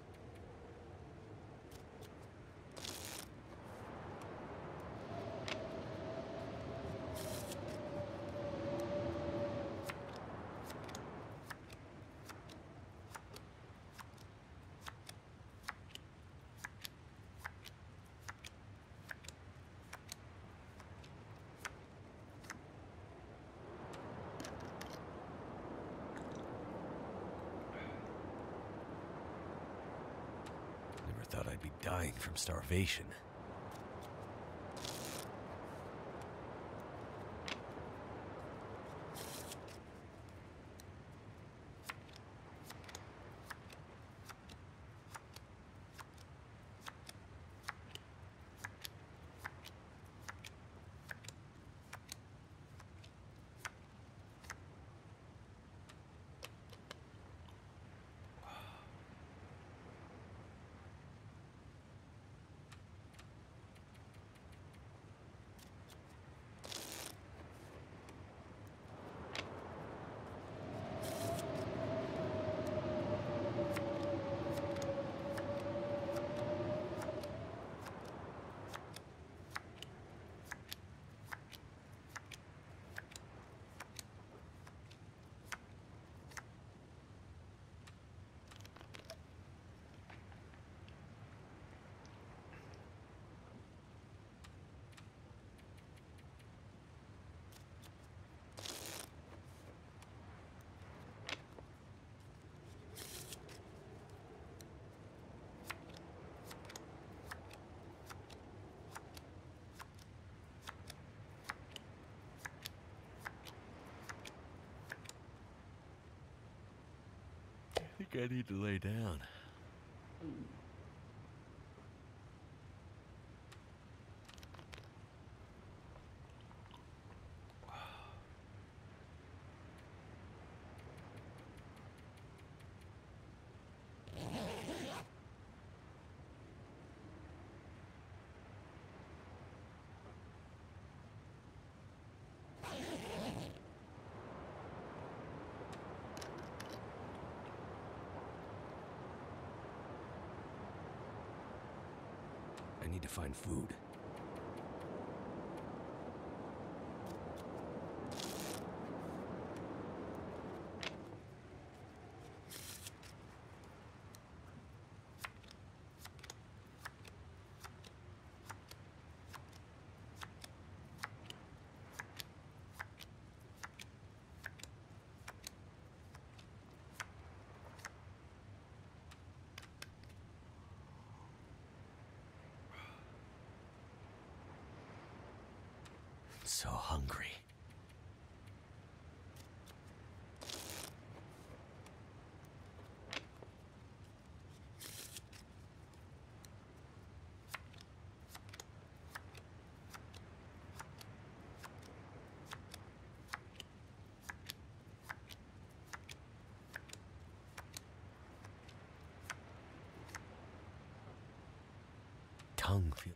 Never thought I'd be dying from starvation. I think I need to lay down. I need to find food. So hungry. Tongue feel.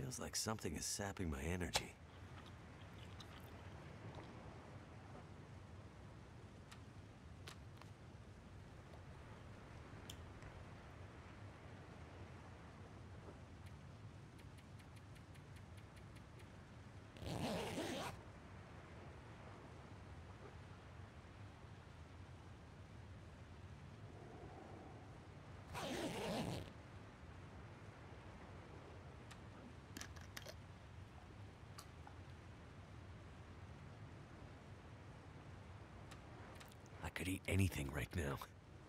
Feels like something is sapping my energy. I could eat anything right now.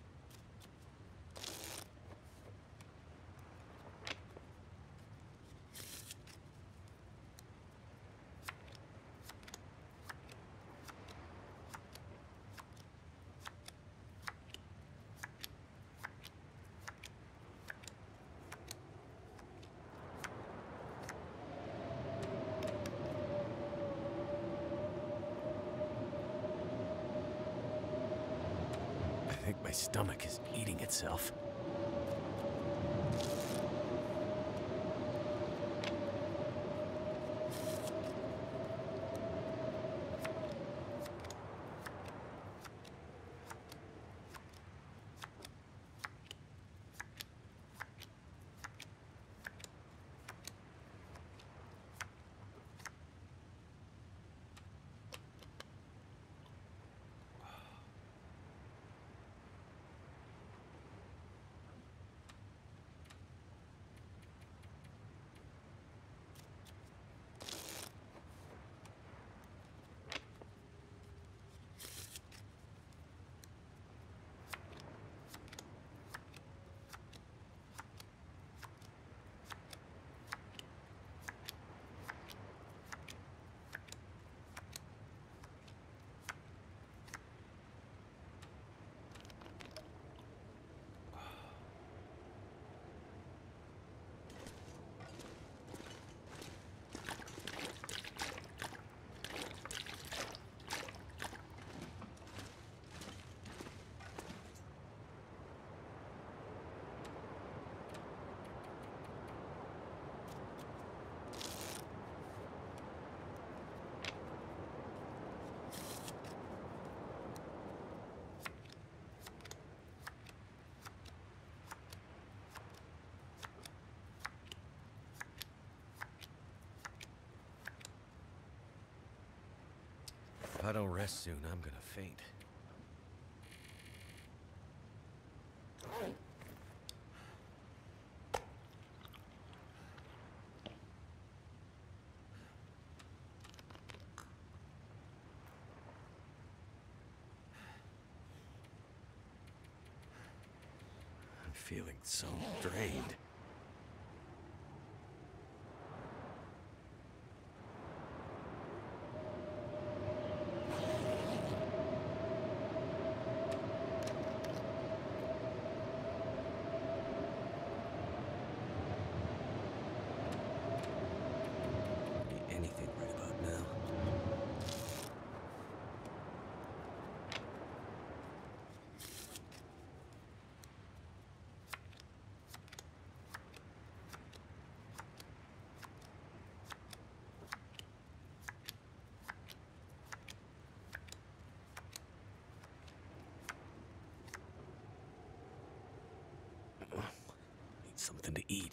I think my stomach is eating itself. If I don't rest soon, I'm gonna faint. I'm feeling so drained. Anything right about now. Need something to eat.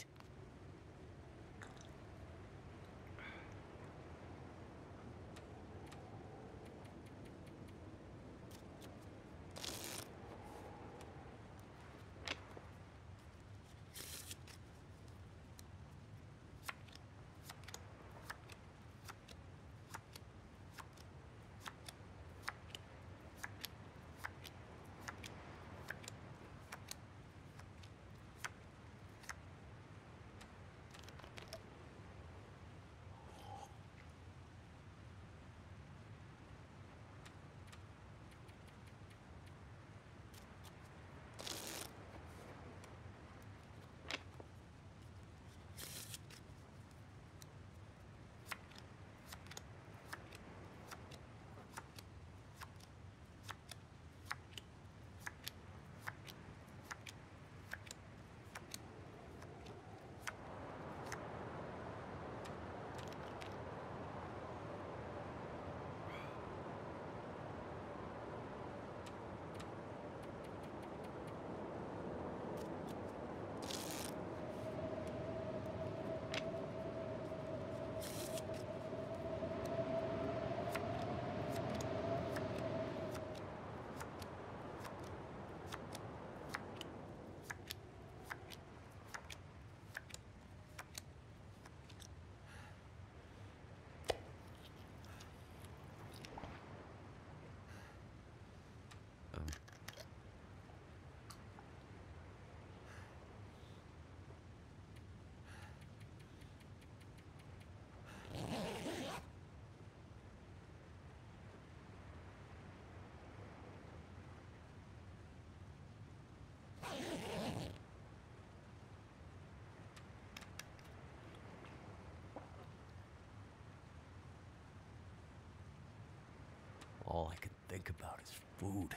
food.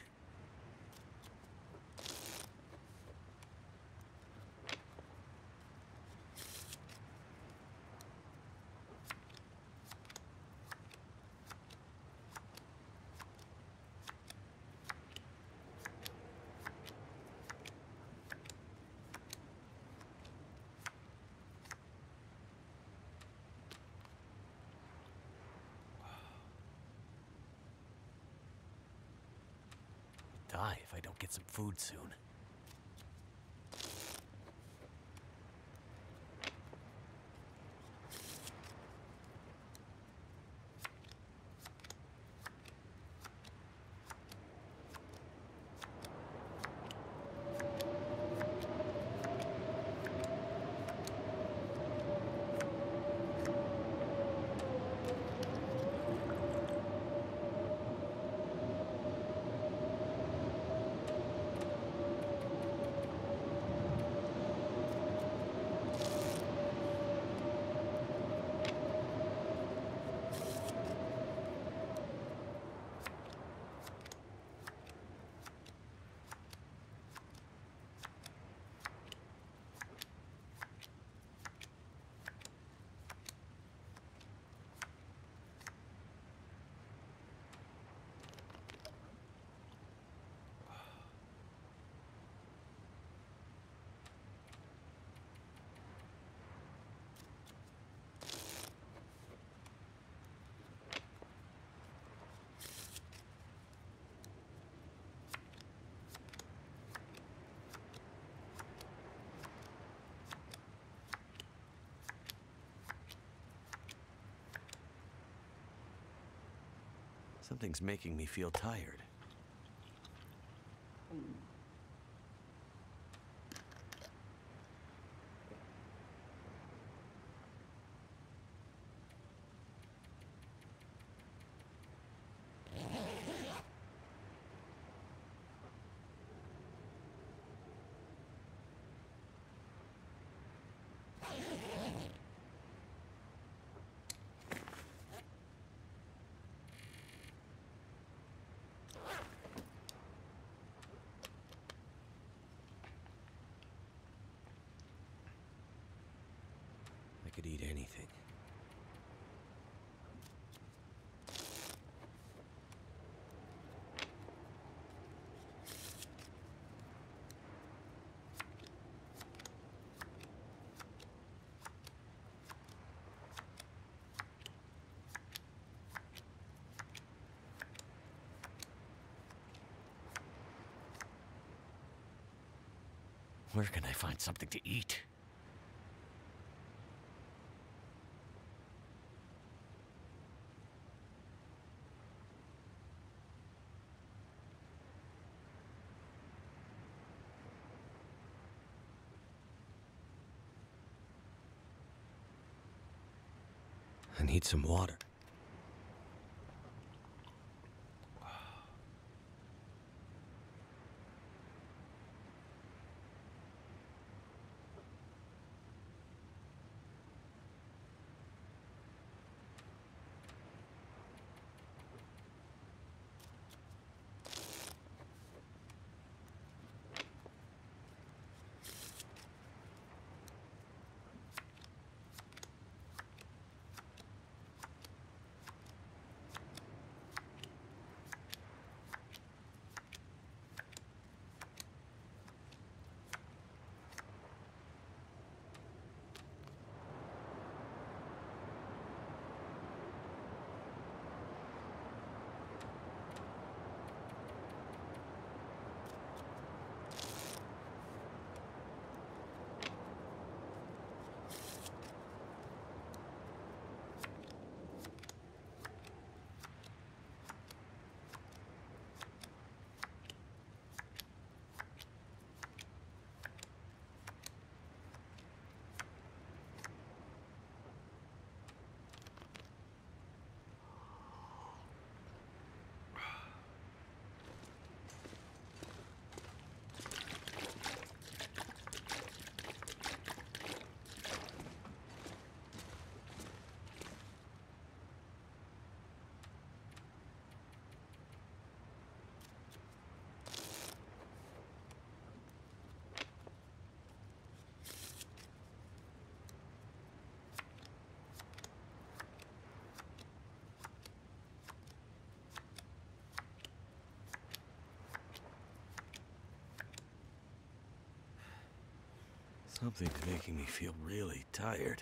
Die if I don't get some food soon. Something's making me feel tired. I could eat anything. Where can I find something to eat? I need some water. Something's making me feel really tired.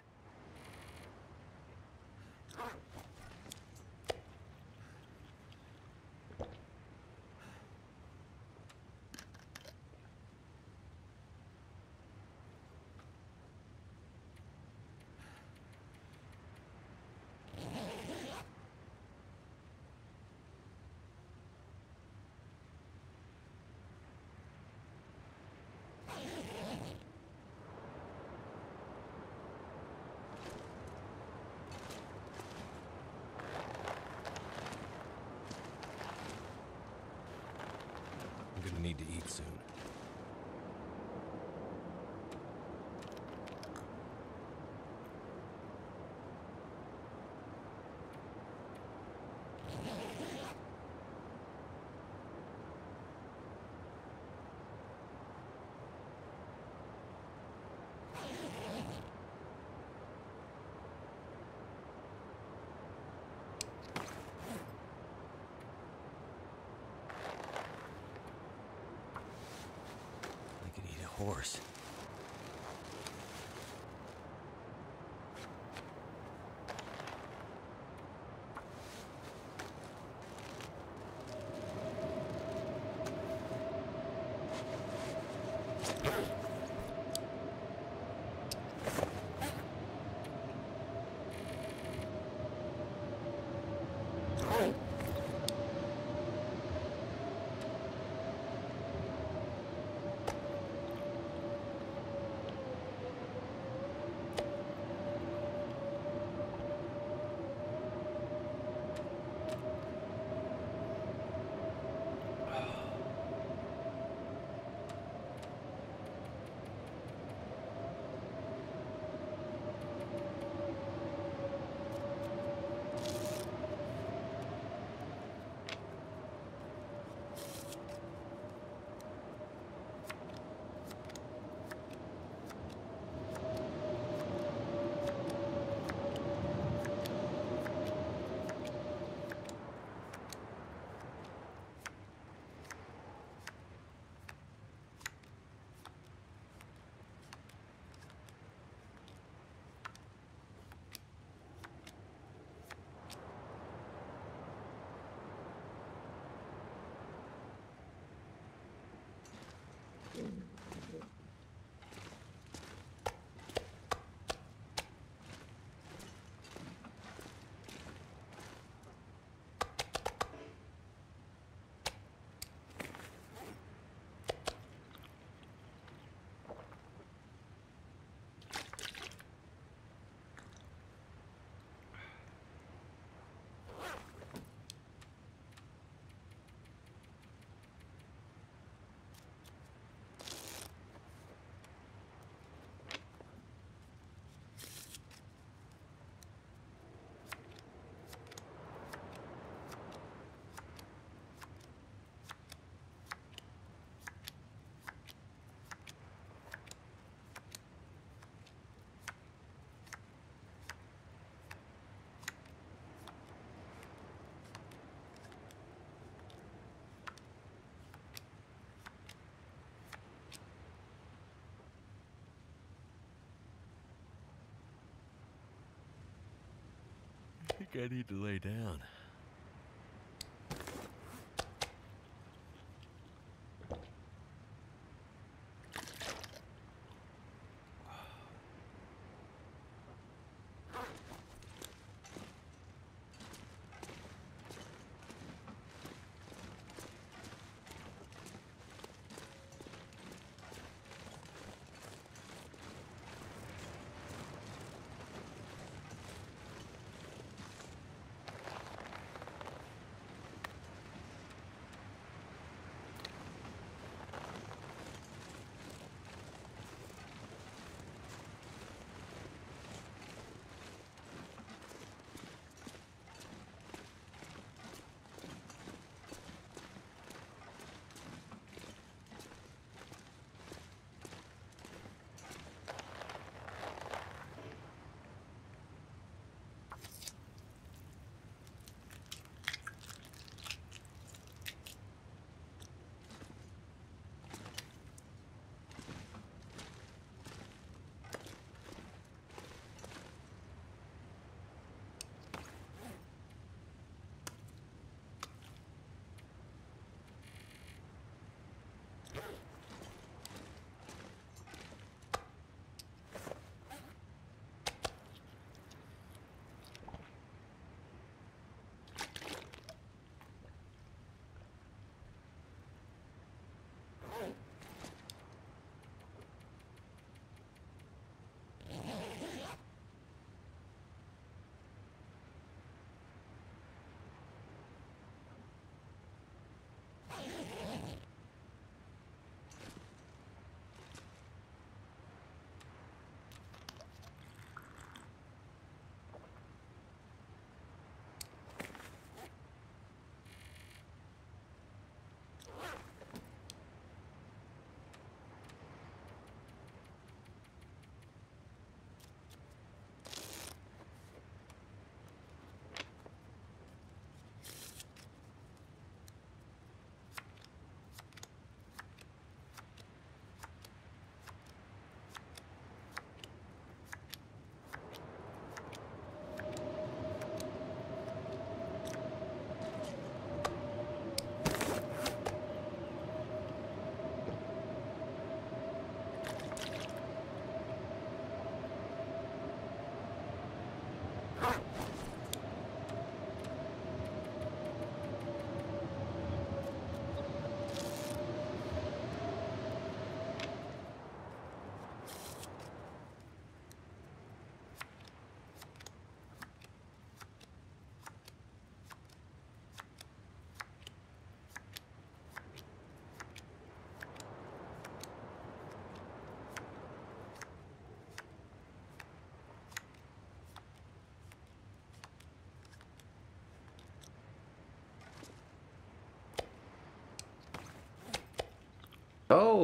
I'm gonna need to eat soon. I could eat a horse. I think I need to lay down.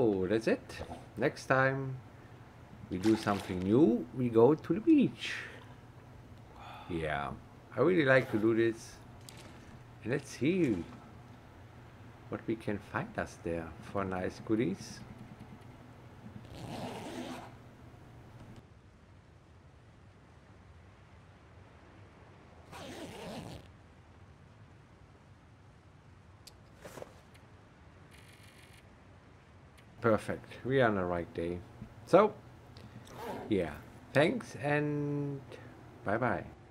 So that's it. Next time we do something new, we go to the beach. Yeah, I really like to do this. And let's see what we can find us there for nice goodies. Perfect. We are on the right day. So, yeah. Thanks and bye bye.